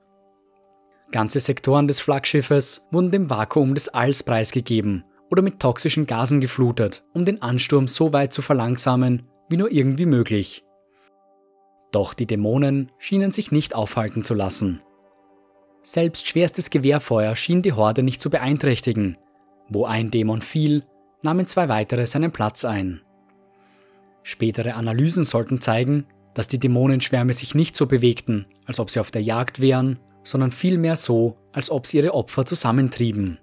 Ganze Sektoren des Flaggschiffes wurden dem Vakuum des Alls preisgegeben oder mit toxischen Gasen geflutet, um den Ansturm so weit zu verlangsamen, wie nur irgendwie möglich. Doch die Dämonen schienen sich nicht aufhalten zu lassen. Selbst schwerstes Gewehrfeuer schien die Horde nicht zu beeinträchtigen. Wo ein Dämon fiel, nahmen zwei weitere seinen Platz ein. Spätere Analysen sollten zeigen, dass die Dämonenschwärme sich nicht so bewegten, als ob sie auf der Jagd wären, sondern vielmehr so, als ob sie ihre Opfer zusammentrieben.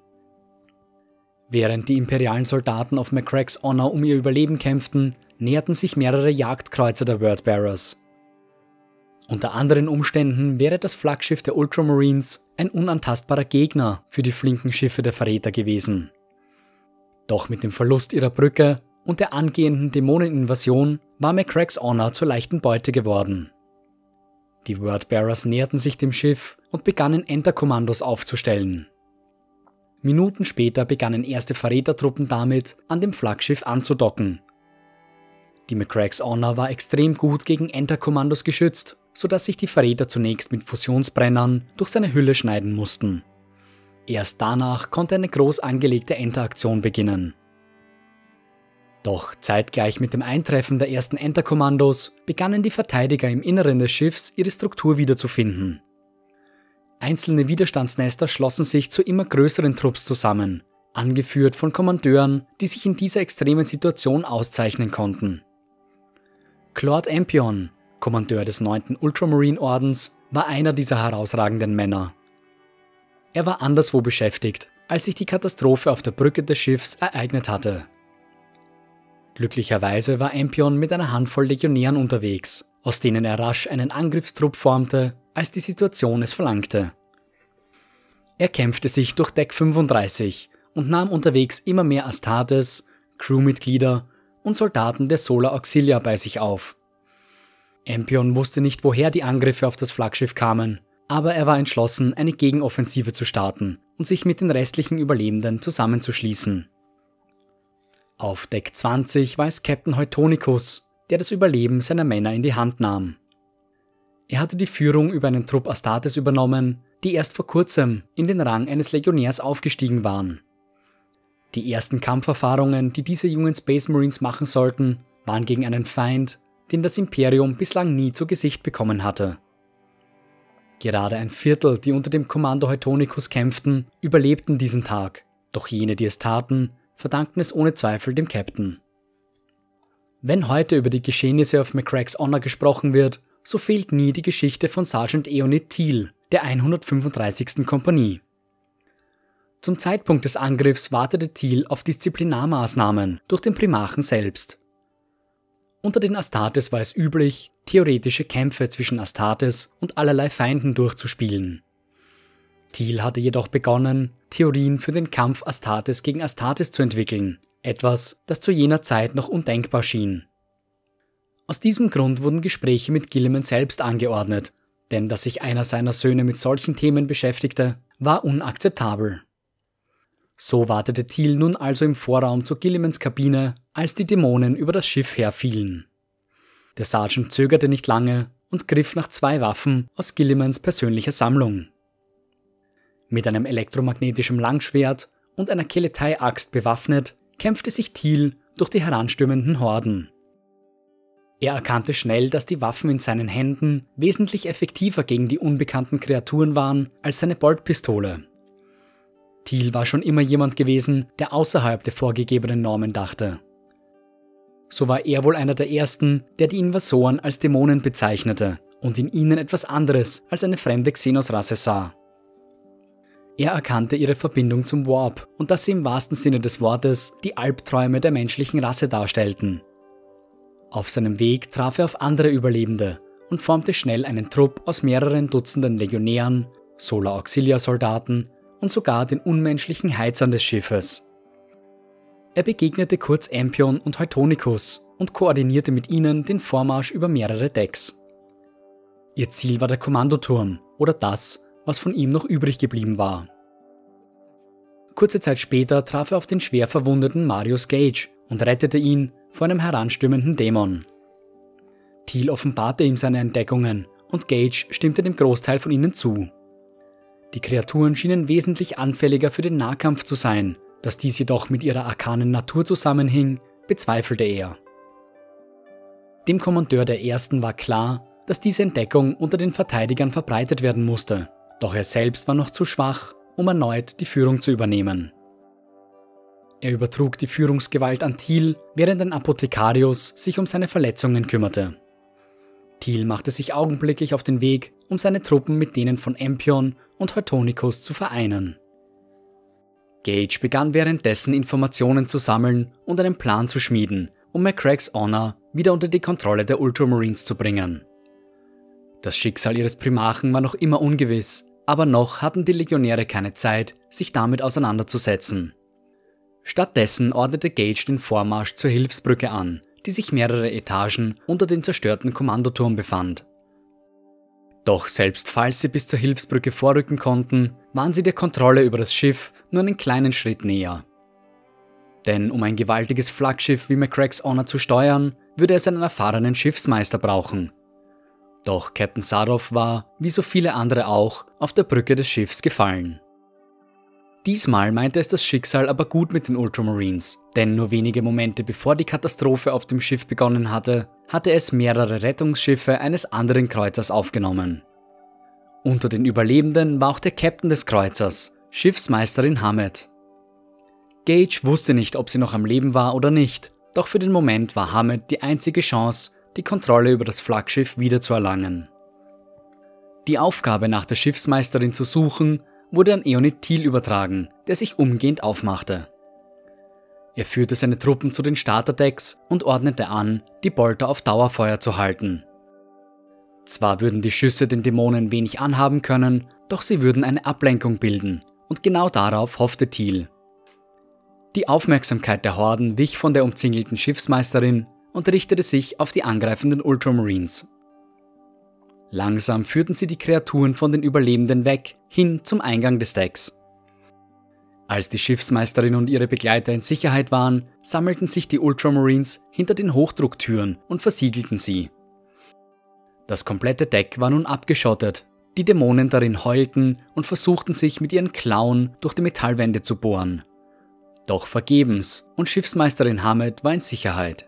Während die imperialen Soldaten auf Macragge's Honor um ihr Überleben kämpften, näherten sich mehrere Jagdkreuzer der Wordbearers. Unter anderen Umständen wäre das Flaggschiff der Ultramarines ein unantastbarer Gegner für die flinken Schiffe der Verräter gewesen. Doch mit dem Verlust ihrer Brücke und der angehenden Dämoneninvasion war Macragge's Honor zur leichten Beute geworden. Die Wordbearers näherten sich dem Schiff und begannen Enterkommandos aufzustellen. Minuten später begannen erste Verrätertruppen damit, an dem Flaggschiff anzudocken. Die Macragge's Honor war extrem gut gegen Enterkommandos geschützt, sodass sich die Verräter zunächst mit Fusionsbrennern durch seine Hülle schneiden mussten. Erst danach konnte eine groß angelegte Enteraktion beginnen. Doch zeitgleich mit dem Eintreffen der ersten Enterkommandos begannen die Verteidiger im Inneren des Schiffs ihre Struktur wiederzufinden. Einzelne Widerstandsnester schlossen sich zu immer größeren Trupps zusammen, angeführt von Kommandeuren, die sich in dieser extremen Situation auszeichnen konnten. Claude Ampion, Kommandeur des neunten Ultramarine-Ordens, war einer dieser herausragenden Männer. Er war anderswo beschäftigt, als sich die Katastrophe auf der Brücke des Schiffs ereignet hatte. Glücklicherweise war Ampion mit einer Handvoll Legionären unterwegs, aus denen er rasch einen Angriffstrupp formte, als die Situation es verlangte. Er kämpfte sich durch Deck fünfunddreißig und nahm unterwegs immer mehr Astartes, Crewmitglieder und Soldaten der Solar Auxilia bei sich auf. Amphion wusste nicht, woher die Angriffe auf das Flaggschiff kamen, aber er war entschlossen, eine Gegenoffensive zu starten und sich mit den restlichen Überlebenden zusammenzuschließen. Auf Deck zwanzig war es Captain Heutonicus, der das Überleben seiner Männer in die Hand nahm. Er hatte die Führung über einen Trupp Astartes übernommen, die erst vor kurzem in den Rang eines Legionärs aufgestiegen waren. Die ersten Kampferfahrungen, die diese jungen Space Marines machen sollten, waren gegen einen Feind, den das Imperium bislang nie zu Gesicht bekommen hatte. Gerade ein Viertel, die unter dem Kommando Heutonicus kämpften, überlebten diesen Tag, doch jene, die es taten, verdankten es ohne Zweifel dem Captain. Wenn heute über die Geschehnisse auf McCrack's Honor gesprochen wird, so fehlt nie die Geschichte von Sergeant Eonid Teal, der hundertfünfunddreißigsten Kompanie. Zum Zeitpunkt des Angriffs wartete Teal auf Disziplinarmaßnahmen durch den Primarchen selbst. Unter den Astartes war es üblich, theoretische Kämpfe zwischen Astartes und allerlei Feinden durchzuspielen. Teal hatte jedoch begonnen, Theorien für den Kampf Astartes gegen Astartes zu entwickeln, etwas, das zu jener Zeit noch undenkbar schien. Aus diesem Grund wurden Gespräche mit Guilliman selbst angeordnet, denn dass sich einer seiner Söhne mit solchen Themen beschäftigte, war unakzeptabel. So wartete Teal nun also im Vorraum zu Guillimans Kabine, als die Dämonen über das Schiff herfielen. Der Sergeant zögerte nicht lange und griff nach zwei Waffen aus Guillimans persönlicher Sammlung. Mit einem elektromagnetischen Langschwert und einer Keletei-Axt bewaffnet, kämpfte sich Teal durch die heranstürmenden Horden. Er erkannte schnell, dass die Waffen in seinen Händen wesentlich effektiver gegen die unbekannten Kreaturen waren als seine Boltpistole. Teal war schon immer jemand gewesen, der außerhalb der vorgegebenen Normen dachte. So war er wohl einer der ersten, der die Invasoren als Dämonen bezeichnete und in ihnen etwas anderes als eine fremde Xenos-Rasse sah. Er erkannte ihre Verbindung zum Warp und dass sie im wahrsten Sinne des Wortes die Albträume der menschlichen Rasse darstellten. Auf seinem Weg traf er auf andere Überlebende und formte schnell einen Trupp aus mehreren Dutzenden Legionären, Solar Auxilia-Soldaten und sogar den unmenschlichen Heizern des Schiffes. Er begegnete kurz Amphion und Heutonicus und koordinierte mit ihnen den Vormarsch über mehrere Decks. Ihr Ziel war der Kommandoturm oder das, was von ihm noch übrig geblieben war. Kurze Zeit später traf er auf den schwer verwundeten Marius Gage und rettete ihn vor einem heranstürmenden Dämon. Teal offenbarte ihm seine Entdeckungen und Gage stimmte dem Großteil von ihnen zu. Die Kreaturen schienen wesentlich anfälliger für den Nahkampf zu sein, dass dies jedoch mit ihrer arkanen Natur zusammenhing, bezweifelte er. Dem Kommandeur der Ersten war klar, dass diese Entdeckung unter den Verteidigern verbreitet werden musste, doch er selbst war noch zu schwach, um erneut die Führung zu übernehmen. Er übertrug die Führungsgewalt an Teal, während ein Apothekarius sich um seine Verletzungen kümmerte. Teal machte sich augenblicklich auf den Weg, um seine Truppen mit denen von Amphion und Heutonicus zu vereinen. Gage begann währenddessen Informationen zu sammeln und einen Plan zu schmieden, um McCrack's Honor wieder unter die Kontrolle der Ultramarines zu bringen. Das Schicksal ihres Primarchen war noch immer ungewiss, aber noch hatten die Legionäre keine Zeit, sich damit auseinanderzusetzen. Stattdessen ordnete Gage den Vormarsch zur Hilfsbrücke an, die sich mehrere Etagen unter dem zerstörten Kommandoturm befand. Doch selbst falls sie bis zur Hilfsbrücke vorrücken konnten, waren sie der Kontrolle über das Schiff nur einen kleinen Schritt näher. Denn um ein gewaltiges Flaggschiff wie McCrack's Honor zu steuern, würde es einen erfahrenen Schiffsmeister brauchen. Doch Captain Sarov war, wie so viele andere auch, auf der Brücke des Schiffs gefallen. Diesmal meinte es das Schicksal aber gut mit den Ultramarines, denn nur wenige Momente bevor die Katastrophe auf dem Schiff begonnen hatte, hatte es mehrere Rettungsschiffe eines anderen Kreuzers aufgenommen. Unter den Überlebenden war auch der Captain des Kreuzers, Schiffsmeisterin Hammett. Gage wusste nicht, ob sie noch am Leben war oder nicht, doch für den Moment war Hammett die einzige Chance, die Kontrolle über das Flaggschiff wiederzuerlangen. Die Aufgabe, nach der Schiffsmeisterin zu suchen, wurde an Eonid Teal übertragen, der sich umgehend aufmachte. Er führte seine Truppen zu den Starterdecks und ordnete an, die Bolter auf Dauerfeuer zu halten. Zwar würden die Schüsse den Dämonen wenig anhaben können, doch sie würden eine Ablenkung bilden, und genau darauf hoffte Teal. Die Aufmerksamkeit der Horden wich von der umzingelten Schiffsmeisterin und richtete sich auf die angreifenden Ultramarines. Langsam führten sie die Kreaturen von den Überlebenden weg, hin zum Eingang des Decks. Als die Schiffsmeisterin und ihre Begleiter in Sicherheit waren, sammelten sich die Ultramarines hinter den Hochdrucktüren und versiegelten sie. Das komplette Deck war nun abgeschottet, die Dämonen darin heulten und versuchten sich mit ihren Klauen durch die Metallwände zu bohren. Doch vergebens, und Schiffsmeisterin Hammett war in Sicherheit.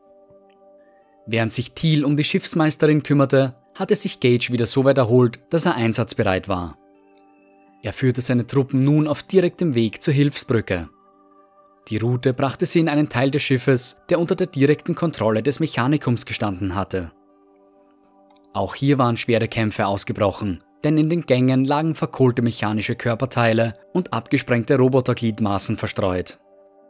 Während sich Teal um die Schiffsmeisterin kümmerte, hatte sich Gage wieder so weit erholt, dass er einsatzbereit war. Er führte seine Truppen nun auf direktem Weg zur Hilfsbrücke. Die Route brachte sie in einen Teil des Schiffes, der unter der direkten Kontrolle des Mechanikums gestanden hatte. Auch hier waren schwere Kämpfe ausgebrochen, denn in den Gängen lagen verkohlte mechanische Körperteile und abgesprengte Robotergliedmaßen verstreut.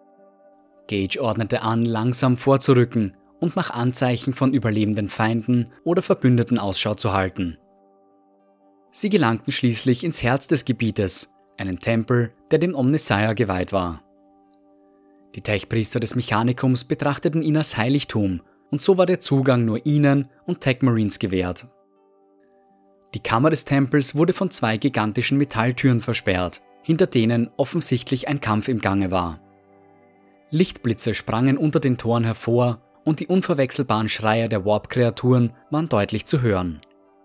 Gage ordnete an, langsam vorzurücken und nach Anzeichen von überlebenden Feinden oder Verbündeten Ausschau zu halten. Sie gelangten schließlich ins Herz des Gebietes, einen Tempel, der dem Omnissiah geweiht war. Die Tech-Priester des Mechanikums betrachteten ihn als Heiligtum und so war der Zugang nur ihnen und Tech-Marines gewährt. Die Kammer des Tempels wurde von zwei gigantischen Metalltüren versperrt, hinter denen offensichtlich ein Kampf im Gange war. Lichtblitze sprangen unter den Toren hervor und die unverwechselbaren Schreie der Warp-Kreaturen waren deutlich zu hören.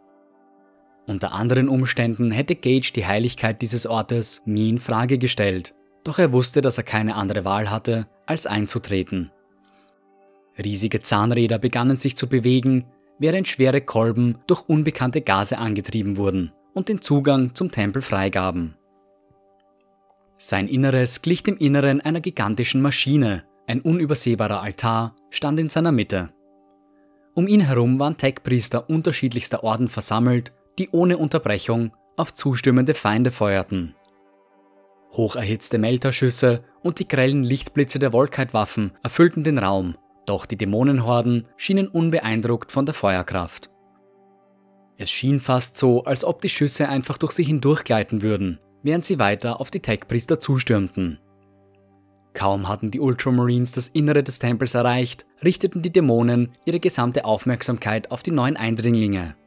Unter anderen Umständen hätte Gage die Heiligkeit dieses Ortes nie in Frage gestellt, doch er wusste, dass er keine andere Wahl hatte, als einzutreten. Riesige Zahnräder begannen sich zu bewegen, während schwere Kolben durch unbekannte Gase angetrieben wurden und den Zugang zum Tempel freigaben. Sein Inneres glich dem Inneren einer gigantischen Maschine, ein unübersehbarer Altar stand in seiner Mitte. Um ihn herum waren Tech-Priester unterschiedlichster Orden versammelt, die ohne Unterbrechung auf zustürmende Feinde feuerten. Hocherhitzte Melterschüsse und die grellen Lichtblitze der Volkite-Waffen erfüllten den Raum, doch die Dämonenhorden schienen unbeeindruckt von der Feuerkraft. Es schien fast so, als ob die Schüsse einfach durch sie hindurchgleiten würden, während sie weiter auf die Tech-Priester zustürmten. Kaum hatten die Ultramarines das Innere des Tempels erreicht, richteten die Dämonen ihre gesamte Aufmerksamkeit auf die neuen Eindringlinge.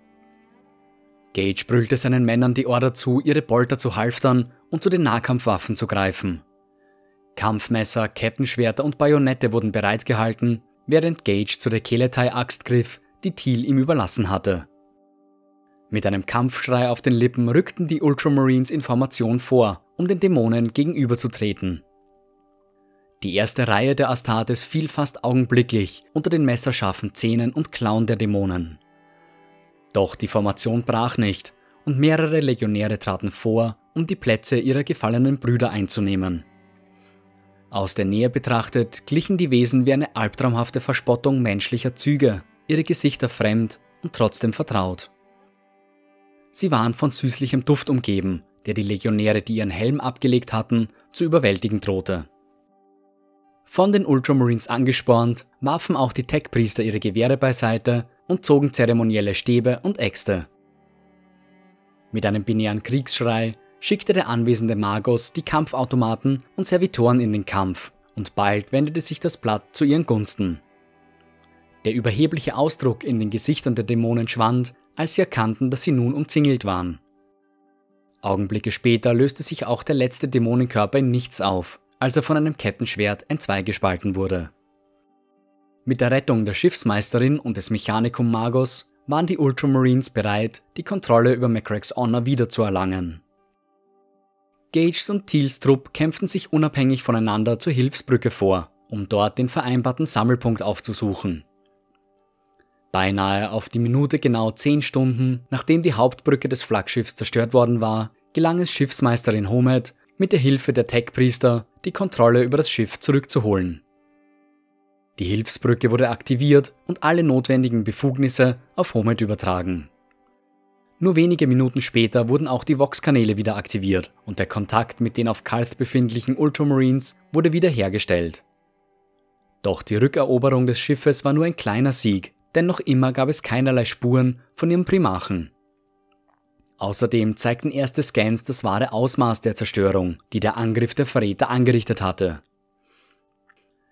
Gage brüllte seinen Männern die Order zu, ihre Bolter zu halftern und zu den Nahkampfwaffen zu greifen. Kampfmesser, Kettenschwerter und Bajonette wurden bereitgehalten, während Gage zu der Keletai-Axt griff, die Teal ihm überlassen hatte. Mit einem Kampfschrei auf den Lippen rückten die Ultramarines in Formation vor, um den Dämonen gegenüberzutreten. Die erste Reihe der Astartes fiel fast augenblicklich unter den messerscharfen Zähnen und Klauen der Dämonen. Doch die Formation brach nicht und mehrere Legionäre traten vor, um die Plätze ihrer gefallenen Brüder einzunehmen. Aus der Nähe betrachtet glichen die Wesen wie eine albtraumhafte Verspottung menschlicher Züge, ihre Gesichter fremd und trotzdem vertraut. Sie waren von süßlichem Duft umgeben, der die Legionäre, die ihren Helm abgelegt hatten, zu überwältigen drohte. Von den Ultramarines angespornt, warfen auch die Tech-Priester ihre Gewehre beiseite und zogen zeremonielle Stäbe und Äxte. Mit einem binären Kriegsschrei schickte der anwesende Magos die Kampfautomaten und Servitoren in den Kampf und bald wendete sich das Blatt zu ihren Gunsten. Der überhebliche Ausdruck in den Gesichtern der Dämonen schwand, als sie erkannten, dass sie nun umzingelt waren. Augenblicke später löste sich auch der letzte Dämonenkörper in nichts auf, als er von einem Kettenschwert entzweigespalten wurde. Mit der Rettung der Schiffsmeisterin und des Mechanicum Magos waren die Ultramarines bereit, die Kontrolle über Macrag's Honor wiederzuerlangen. Gages und Teals Trupp kämpften sich unabhängig voneinander zur Hilfsbrücke vor, um dort den vereinbarten Sammelpunkt aufzusuchen. Beinahe auf die Minute genau zehn Stunden, nachdem die Hauptbrücke des Flaggschiffs zerstört worden war, gelang es Schiffsmeisterin Homet, mit der Hilfe der Tech-Priester die Kontrolle über das Schiff zurückzuholen. Die Hilfsbrücke wurde aktiviert und alle notwendigen Befugnisse auf Homet übertragen. Nur wenige Minuten später wurden auch die Vox-Kanäle wieder aktiviert und der Kontakt mit den auf Calth befindlichen Ultramarines wurde wiederhergestellt. Doch die Rückeroberung des Schiffes war nur ein kleiner Sieg, denn noch immer gab es keinerlei Spuren von ihrem Primarchen. Außerdem zeigten erste Scans das wahre Ausmaß der Zerstörung, die der Angriff der Verräter angerichtet hatte.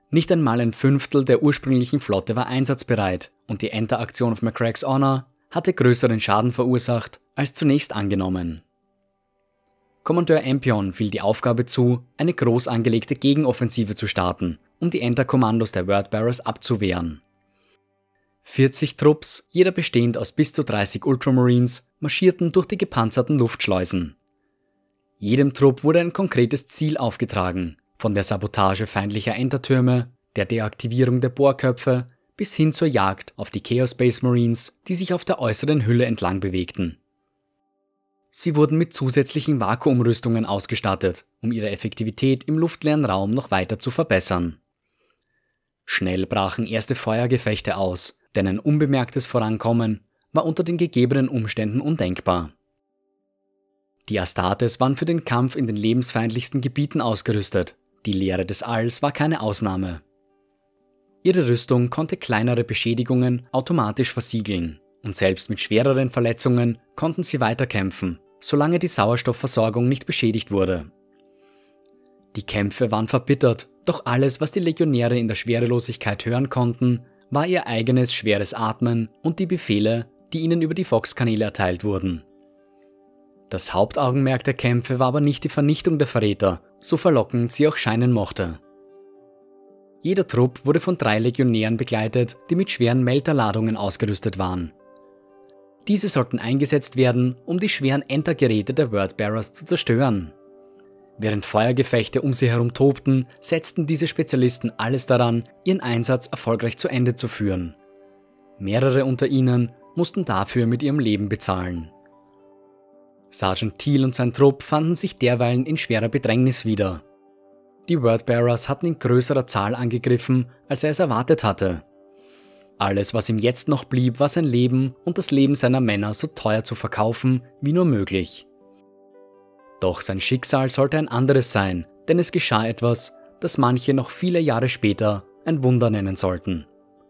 Nicht einmal ein Fünftel der ursprünglichen Flotte war einsatzbereit und die Enteraktion auf Macragge's Honor hatte größeren Schaden verursacht als zunächst angenommen. Kommandeur Ampion fiel die Aufgabe zu, eine groß angelegte Gegenoffensive zu starten, um die Enter-Kommandos der Wordbearers abzuwehren. vierzig Trupps, jeder bestehend aus bis zu dreißig Ultramarines, marschierten durch die gepanzerten Luftschleusen. Jedem Trupp wurde ein konkretes Ziel aufgetragen, von der Sabotage feindlicher Entertürme, der Deaktivierung der Bohrköpfe bis hin zur Jagd auf die Chaos Space Marines, die sich auf der äußeren Hülle entlang bewegten. Sie wurden mit zusätzlichen Vakuumrüstungen ausgestattet, um ihre Effektivität im luftleeren Raum noch weiter zu verbessern. Schnell brachen erste Feuergefechte aus, denn ein unbemerktes Vorankommen war unter den gegebenen Umständen undenkbar. Die Astartes waren für den Kampf in den lebensfeindlichsten Gebieten ausgerüstet, die Leere des Alls war keine Ausnahme. Ihre Rüstung konnte kleinere Beschädigungen automatisch versiegeln und selbst mit schwereren Verletzungen konnten sie weiterkämpfen, solange die Sauerstoffversorgung nicht beschädigt wurde. Die Kämpfe waren verbittert, doch alles, was die Legionäre in der Schwerelosigkeit hören konnten, war ihr eigenes schweres Atmen und die Befehle, die ihnen über die Vox-Kanäle erteilt wurden. Das Hauptaugenmerk der Kämpfe war aber nicht die Vernichtung der Verräter, so verlockend sie auch scheinen mochte. Jeder Trupp wurde von drei Legionären begleitet, die mit schweren Melterladungen ausgerüstet waren. Diese sollten eingesetzt werden, um die schweren Entergeräte der Wordbearers zu zerstören. Während Feuergefechte um sie herum tobten, setzten diese Spezialisten alles daran, ihren Einsatz erfolgreich zu Ende zu führen. Mehrere unter ihnen mussten dafür mit ihrem Leben bezahlen. Sergeant Teal und sein Trupp fanden sich derweilen in schwerer Bedrängnis wieder. Die Wordbearers hatten in größerer Zahl angegriffen, als er es erwartet hatte. Alles, was ihm jetzt noch blieb, war sein Leben und das Leben seiner Männer so teuer zu verkaufen, wie nur möglich. Doch sein Schicksal sollte ein anderes sein, denn es geschah etwas, das manche noch viele Jahre später ein Wunder nennen sollten.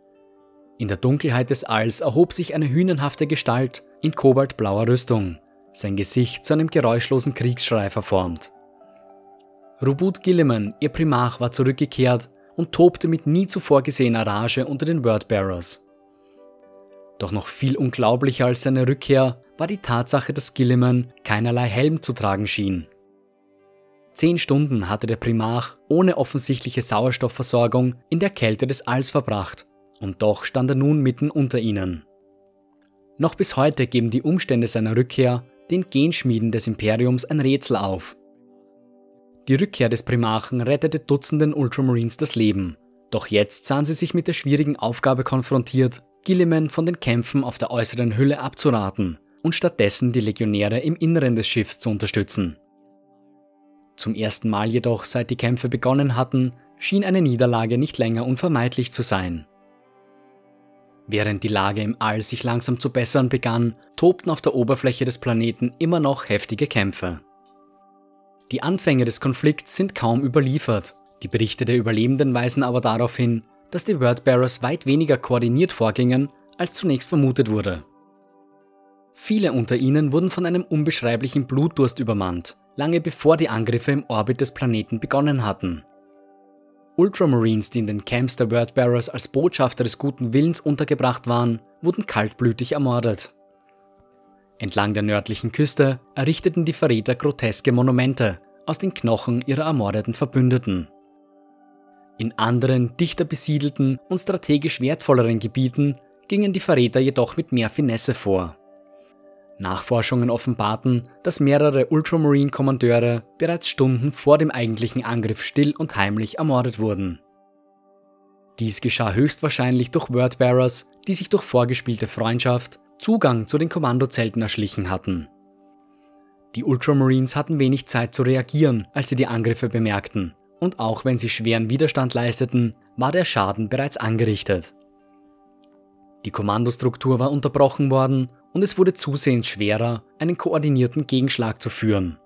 In der Dunkelheit des Alls erhob sich eine hünenhafte Gestalt in kobaltblauer Rüstung, sein Gesicht zu einem geräuschlosen Kriegsschrei verformt. Roboute Guilliman, ihr Primarch, war zurückgekehrt und tobte mit nie zuvor gesehener Rage unter den Wordbearers. Doch noch viel unglaublicher als seine Rückkehr war die Tatsache, dass Guilliman keinerlei Helm zu tragen schien. Zehn Stunden hatte der Primarch ohne offensichtliche Sauerstoffversorgung in der Kälte des Alls verbracht, und doch stand er nun mitten unter ihnen. Noch bis heute geben die Umstände seiner Rückkehr den Genschmieden des Imperiums ein Rätsel auf. Die Rückkehr des Primarchen rettete Dutzenden Ultramarines das Leben, doch jetzt sahen sie sich mit der schwierigen Aufgabe konfrontiert, Guilliman von den Kämpfen auf der äußeren Hülle abzuraten und stattdessen die Legionäre im Inneren des Schiffs zu unterstützen. Zum ersten Mal jedoch, seit die Kämpfe begonnen hatten, schien eine Niederlage nicht länger unvermeidlich zu sein. Während die Lage im All sich langsam zu bessern begann, tobten auf der Oberfläche des Planeten immer noch heftige Kämpfe. Die Anfänge des Konflikts sind kaum überliefert, die Berichte der Überlebenden weisen aber darauf hin, dass die Wordbearers weit weniger koordiniert vorgingen, als zunächst vermutet wurde. Viele unter ihnen wurden von einem unbeschreiblichen Blutdurst übermannt, lange bevor die Angriffe im Orbit des Planeten begonnen hatten. Ultramarines, die in den Camps der Wordbearers als Botschafter des guten Willens untergebracht waren, wurden kaltblütig ermordet. Entlang der nördlichen Küste errichteten die Verräter groteske Monumente aus den Knochen ihrer ermordeten Verbündeten. In anderen, dichter besiedelten und strategisch wertvolleren Gebieten gingen die Verräter jedoch mit mehr Finesse vor. Nachforschungen offenbarten, dass mehrere Ultramarine-Kommandeure bereits Stunden vor dem eigentlichen Angriff still und heimlich ermordet wurden. Dies geschah höchstwahrscheinlich durch Wordbearers, die sich durch vorgespielte Freundschaft Zugang zu den Kommandozelten erschlichen hatten. Die Ultramarines hatten wenig Zeit zu reagieren, als sie die Angriffe bemerkten, und auch wenn sie schweren Widerstand leisteten, war der Schaden bereits angerichtet. Die Kommandostruktur war unterbrochen worden und es wurde zusehends schwerer, einen koordinierten Gegenschlag zu führen.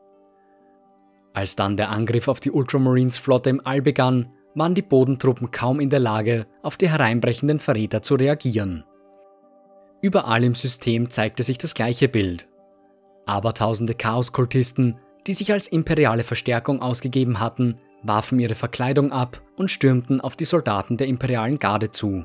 Als dann der Angriff auf die Ultramarines-Flotte im All begann, waren die Bodentruppen kaum in der Lage, auf die hereinbrechenden Verräter zu reagieren. Überall im System zeigte sich das gleiche Bild. Abertausende Chaoskultisten, die sich als imperiale Verstärkung ausgegeben hatten, warfen ihre Verkleidung ab und stürmten auf die Soldaten der imperialen Garde zu.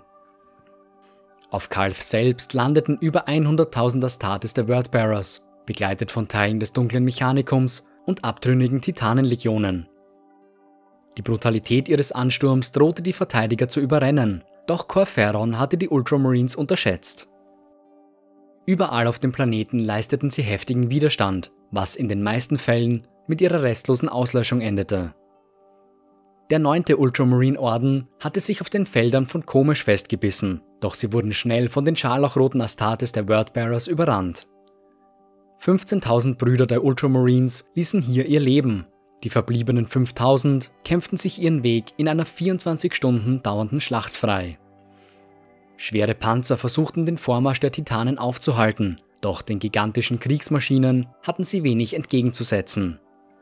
Auf Calth selbst landeten über hunderttausend Astartes der Wordbearers, begleitet von Teilen des dunklen Mechanikums und abtrünnigen Titanenlegionen. Die Brutalität ihres Ansturms drohte die Verteidiger zu überrennen, doch Kor Phaeron hatte die Ultramarines unterschätzt. Überall auf dem Planeten leisteten sie heftigen Widerstand, was in den meisten Fällen mit ihrer restlosen Auslöschung endete. Der neunte Ultramarine-Orden hatte sich auf den Feldern von Komisch festgebissen, doch sie wurden schnell von den scharlachroten Astartes der Wordbearers überrannt. fünfzehntausend Brüder der Ultramarines ließen hier ihr Leben, die verbliebenen fünftausend kämpften sich ihren Weg in einer vierundzwanzig Stunden dauernden Schlacht frei. Schwere Panzer versuchten den Vormarsch der Titanen aufzuhalten, doch den gigantischen Kriegsmaschinen hatten sie wenig entgegenzusetzen.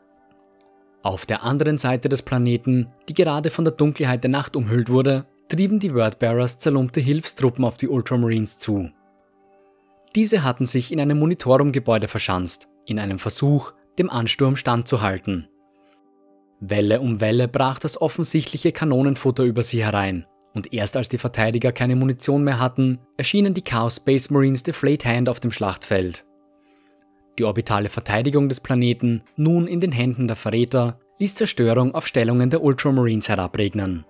Auf der anderen Seite des Planeten, die gerade von der Dunkelheit der Nacht umhüllt wurde, trieben die Wordbearers zerlumpte Hilfstruppen auf die Ultramarines zu. Diese hatten sich in einem Monitorum-Gebäude verschanzt, in einem Versuch, dem Ansturm standzuhalten. Welle um Welle brach das offensichtliche Kanonenfutter über sie herein, und erst als die Verteidiger keine Munition mehr hatten, erschienen die Chaos Space Marines Deflate Hand auf dem Schlachtfeld. Die orbitale Verteidigung des Planeten, nun in den Händen der Verräter, ließ Zerstörung auf Stellungen der Ultramarines herabregnen.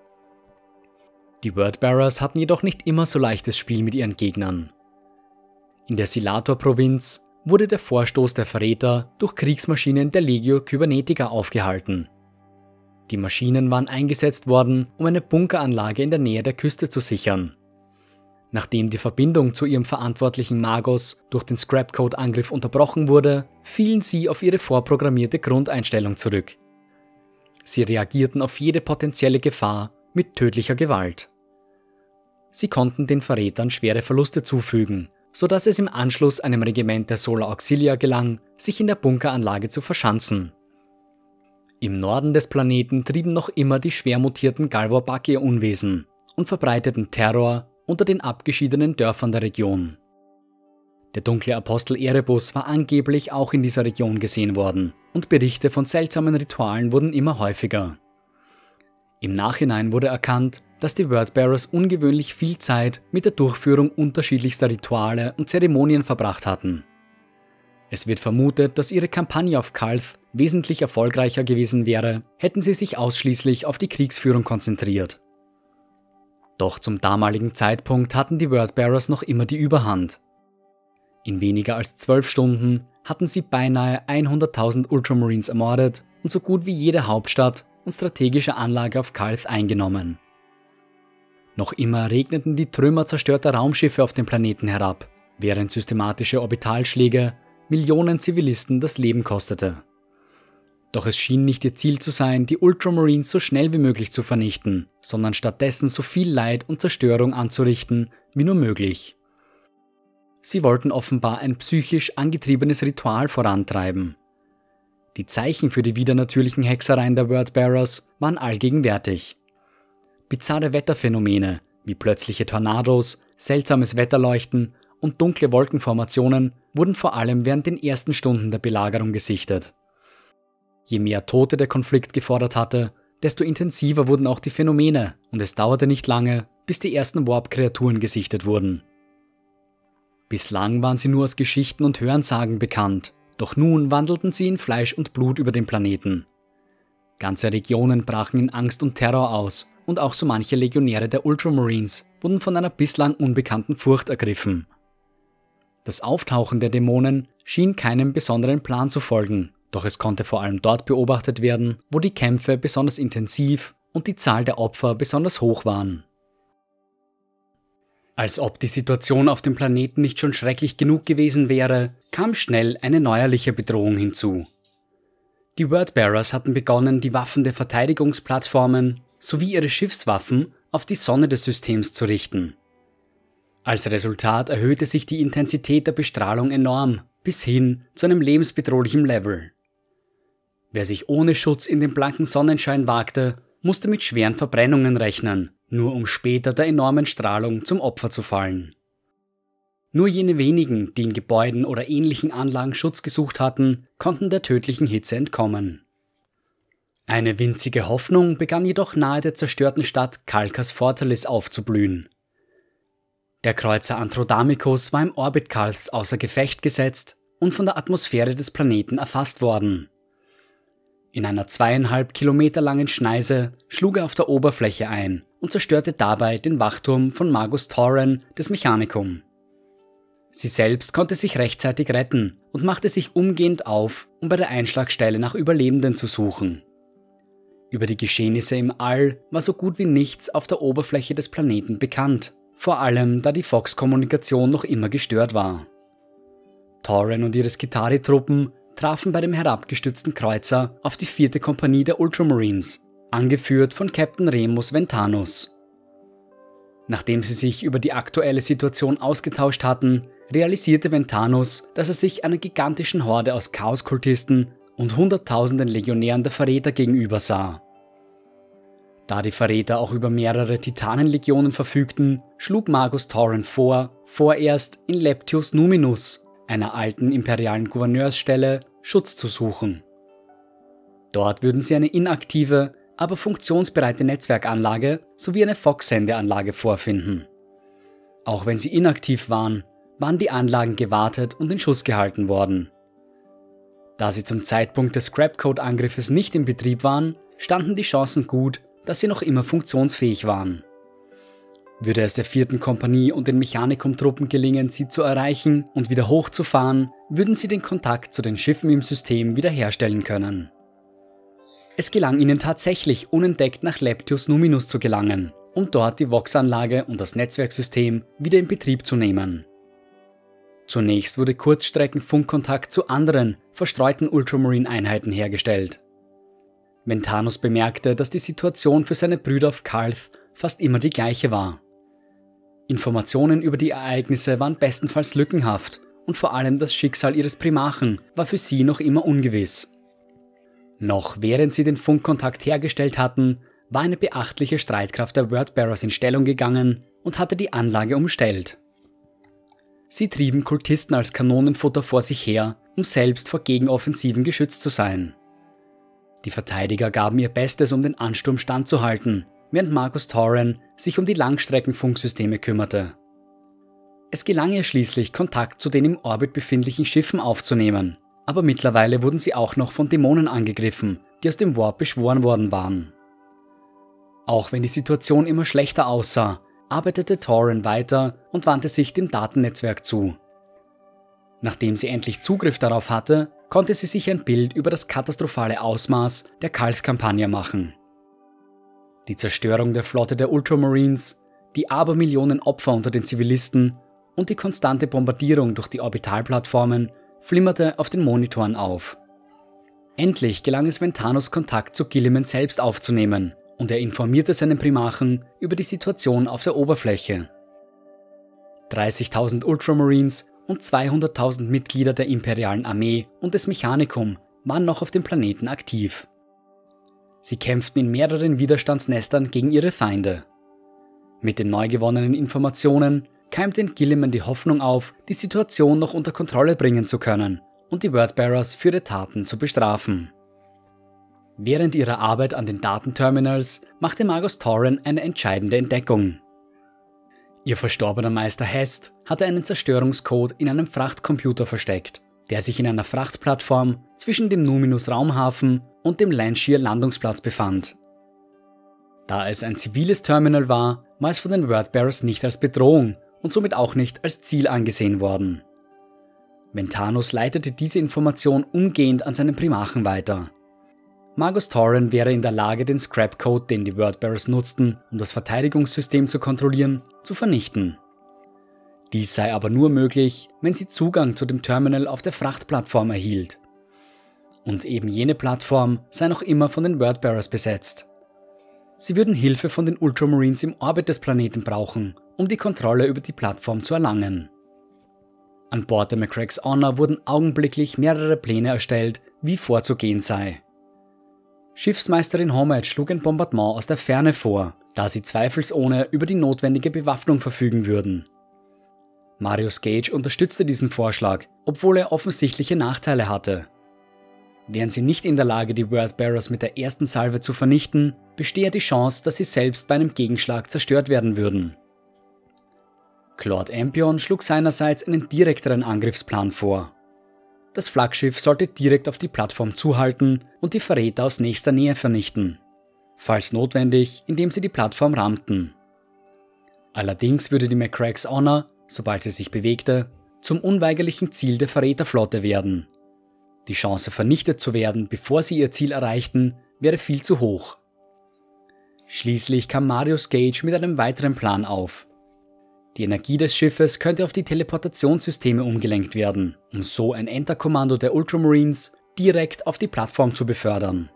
Die Wordbearers hatten jedoch nicht immer so leichtes Spiel mit ihren Gegnern. In der Silator-Provinz wurde der Vorstoß der Verräter durch Kriegsmaschinen der Legio Cybernetica aufgehalten. Die Maschinen waren eingesetzt worden, um eine Bunkeranlage in der Nähe der Küste zu sichern. Nachdem die Verbindung zu ihrem verantwortlichen Magos durch den Scrapcode-Angriff unterbrochen wurde, fielen sie auf ihre vorprogrammierte Grundeinstellung zurück. Sie reagierten auf jede potenzielle Gefahr mit tödlicher Gewalt. Sie konnten den Verrätern schwere Verluste zufügen, sodass es im Anschluss einem Regiment der Solar Auxilia gelang, sich in der Bunkeranlage zu verschanzen. Im Norden des Planeten trieben noch immer die schwer mutierten Galvorbak ihr Unwesen und verbreiteten Terror unter den abgeschiedenen Dörfern der Region. Der dunkle Apostel Erebus war angeblich auch in dieser Region gesehen worden und Berichte von seltsamen Ritualen wurden immer häufiger. Im Nachhinein wurde erkannt, dass die Wordbearers ungewöhnlich viel Zeit mit der Durchführung unterschiedlichster Rituale und Zeremonien verbracht hatten. Es wird vermutet, dass ihre Kampagne auf Calth wesentlich erfolgreicher gewesen wäre, hätten sie sich ausschließlich auf die Kriegsführung konzentriert. Doch zum damaligen Zeitpunkt hatten die Wordbearers noch immer die Überhand. In weniger als zwölf Stunden hatten sie beinahe hunderttausend Ultramarines ermordet und so gut wie jede Hauptstadt und strategische Anlage auf Calth eingenommen. Noch immer regneten die Trümmer zerstörter Raumschiffe auf den Planeten herab, während systematische Orbitalschläge Millionen Zivilisten das Leben kostete. Doch es schien nicht ihr Ziel zu sein, die Ultramarines so schnell wie möglich zu vernichten, sondern stattdessen so viel Leid und Zerstörung anzurichten wie nur möglich. Sie wollten offenbar ein psychisch angetriebenes Ritual vorantreiben. Die Zeichen für die widernatürlichen Hexereien der Wordbearers waren allgegenwärtig. Bizarre Wetterphänomene wie plötzliche Tornados, seltsames Wetterleuchten und dunkle Wolkenformationen wurden vor allem während den ersten Stunden der Belagerung gesichtet. Je mehr Tote der Konflikt gefordert hatte, desto intensiver wurden auch die Phänomene und es dauerte nicht lange, bis die ersten Warp-Kreaturen gesichtet wurden. Bislang waren sie nur aus Geschichten und Hörensagen bekannt, doch nun wandelten sie in Fleisch und Blut über den Planeten. Ganze Regionen brachen in Angst und Terror aus und auch so manche Legionäre der Ultramarines wurden von einer bislang unbekannten Furcht ergriffen. Das Auftauchen der Dämonen schien keinem besonderen Plan zu folgen, doch es konnte vor allem dort beobachtet werden, wo die Kämpfe besonders intensiv und die Zahl der Opfer besonders hoch waren. Als ob die Situation auf dem Planeten nicht schon schrecklich genug gewesen wäre, kam schnell eine neuerliche Bedrohung hinzu. Die Wordbearers hatten begonnen, die Waffen der Verteidigungsplattformen sowie ihre Schiffswaffen auf die Sonne des Systems zu richten. Als Resultat erhöhte sich die Intensität der Bestrahlung enorm, bis hin zu einem lebensbedrohlichen Level. Wer sich ohne Schutz in den blanken Sonnenschein wagte, musste mit schweren Verbrennungen rechnen, nur um später der enormen Strahlung zum Opfer zu fallen. Nur jene wenigen, die in Gebäuden oder ähnlichen Anlagen Schutz gesucht hatten, konnten der tödlichen Hitze entkommen. Eine winzige Hoffnung begann jedoch nahe der zerstörten Stadt Kalkas Fortalis aufzublühen. Der Kreuzer Androdamicus war im Orbit Kals außer Gefecht gesetzt und von der Atmosphäre des Planeten erfasst worden. In einer zweieinhalb Kilometer langen Schneise schlug er auf der Oberfläche ein und zerstörte dabei den Wachturm von Magus Tauren des Mechanicum. Sie selbst konnte sich rechtzeitig retten und machte sich umgehend auf, um bei der Einschlagstelle nach Überlebenden zu suchen. Über die Geschehnisse im All war so gut wie nichts auf der Oberfläche des Planeten bekannt, vor allem da die Fox-Kommunikation noch immer gestört war. Tauren und ihre Skitarii-Truppen trafen bei dem herabgestützten Kreuzer auf die vierte Kompanie der Ultramarines, angeführt von Captain Remus Ventanus. Nachdem sie sich über die aktuelle Situation ausgetauscht hatten, realisierte Ventanus, dass er sich einer gigantischen Horde aus Chaoskultisten und hunderttausenden Legionären der Verräter gegenüber sah. Da die Verräter auch über mehrere Titanenlegionen verfügten, schlug Magus Tauren vor, vorerst in Leptius Numinus, einer alten imperialen Gouverneursstelle, Schutz zu suchen. Dort würden sie eine inaktive, aber funktionsbereite Netzwerkanlage sowie eine Fox-Sendeanlage vorfinden. Auch wenn sie inaktiv waren, waren die Anlagen gewartet und in Schuss gehalten worden. Da sie zum Zeitpunkt des Scrapcode-Angriffes nicht in Betrieb waren, standen die Chancen gut, dass sie noch immer funktionsfähig waren. Würde es der vierten Kompanie und den Mechanicum-Truppen gelingen, sie zu erreichen und wieder hochzufahren, würden sie den Kontakt zu den Schiffen im System wiederherstellen können. Es gelang ihnen tatsächlich, unentdeckt nach Leptius Numinus zu gelangen, um dort die Vox-Anlage und das Netzwerksystem wieder in Betrieb zu nehmen. Zunächst wurde Kurzstrecken-Funkkontakt zu anderen, verstreuten Ultramarine-Einheiten hergestellt. Ventanus bemerkte, dass die Situation für seine Brüder auf Kalth fast immer die gleiche war. Informationen über die Ereignisse waren bestenfalls lückenhaft und vor allem das Schicksal ihres Primarchen war für sie noch immer ungewiss. Noch während sie den Funkkontakt hergestellt hatten, war eine beachtliche Streitkraft der Wordbearers in Stellung gegangen und hatte die Anlage umstellt. Sie trieben Kultisten als Kanonenfutter vor sich her, um selbst vor Gegenoffensiven geschützt zu sein. Die Verteidiger gaben ihr Bestes, um den Ansturm standzuhalten, während Magus Tauren sich um die Langstreckenfunksysteme kümmerte. Es gelang ihr schließlich, Kontakt zu den im Orbit befindlichen Schiffen aufzunehmen, aber mittlerweile wurden sie auch noch von Dämonen angegriffen, die aus dem Warp beschworen worden waren. Auch wenn die Situation immer schlechter aussah, arbeitete Tauren weiter und wandte sich dem Datennetzwerk zu. Nachdem sie endlich Zugriff darauf hatte, konnte sie sich ein Bild über das katastrophale Ausmaß der Kalth-Kampagne machen. Die Zerstörung der Flotte der Ultramarines, die Abermillionen Opfer unter den Zivilisten und die konstante Bombardierung durch die Orbitalplattformen flimmerte auf den Monitoren auf. Endlich gelang es Ventanus, Kontakt zu Guilliman selbst aufzunehmen, und er informierte seinen Primarchen über die Situation auf der Oberfläche. dreißigtausend Ultramarines und zweihunderttausend Mitglieder der imperialen Armee und des Mechanicum waren noch auf dem Planeten aktiv. Sie kämpften in mehreren Widerstandsnestern gegen ihre Feinde. Mit den neu gewonnenen Informationen keimte in Guilliman die Hoffnung auf, die Situation noch unter Kontrolle bringen zu können und die Wordbearers für ihre Taten zu bestrafen. Während ihrer Arbeit an den Datenterminals machte Magus Tauren eine entscheidende Entdeckung. Ihr verstorbener Meister Hest hatte einen Zerstörungscode in einem Frachtcomputer versteckt, der sich in einer Frachtplattform zwischen dem Numinus Raumhafen und dem Landshear Landungsplatz befand. Da es ein ziviles Terminal war, war es von den Wordbearers nicht als Bedrohung und somit auch nicht als Ziel angesehen worden. Ventanus leitete diese Information umgehend an seinen Primarchen weiter. Magus Tauren wäre in der Lage, den Scrapcode, den die Wordbearers nutzten, um das Verteidigungssystem zu kontrollieren, zu vernichten. Dies sei aber nur möglich, wenn sie Zugang zu dem Terminal auf der Frachtplattform erhielt. Und eben jene Plattform sei noch immer von den Wordbearers besetzt. Sie würden Hilfe von den Ultramarines im Orbit des Planeten brauchen, um die Kontrolle über die Plattform zu erlangen. An Bord der Macragge's Honor wurden augenblicklich mehrere Pläne erstellt, wie vorzugehen sei. Schiffsmeisterin Homage schlug ein Bombardement aus der Ferne vor, da sie zweifelsohne über die notwendige Bewaffnung verfügen würden. Marius Gage unterstützte diesen Vorschlag, obwohl er offensichtliche Nachteile hatte. Wären sie nicht in der Lage, die Wordbearers mit der ersten Salve zu vernichten, bestehe die Chance, dass sie selbst bei einem Gegenschlag zerstört werden würden. Claude Ampion schlug seinerseits einen direkteren Angriffsplan vor. Das Flaggschiff sollte direkt auf die Plattform zuhalten und die Verräter aus nächster Nähe vernichten, falls notwendig, indem sie die Plattform rammten. Allerdings würde die McCrack's Honor, sobald sie sich bewegte, zum unweigerlichen Ziel der Verräterflotte werden. Die Chance, vernichtet zu werden, bevor sie ihr Ziel erreichten, wäre viel zu hoch. Schließlich kam Marius Gage mit einem weiteren Plan auf. Die Energie des Schiffes könnte auf die Teleportationssysteme umgelenkt werden, um so ein Enter-Kommando der Ultramarines direkt auf die Plattform zu befördern.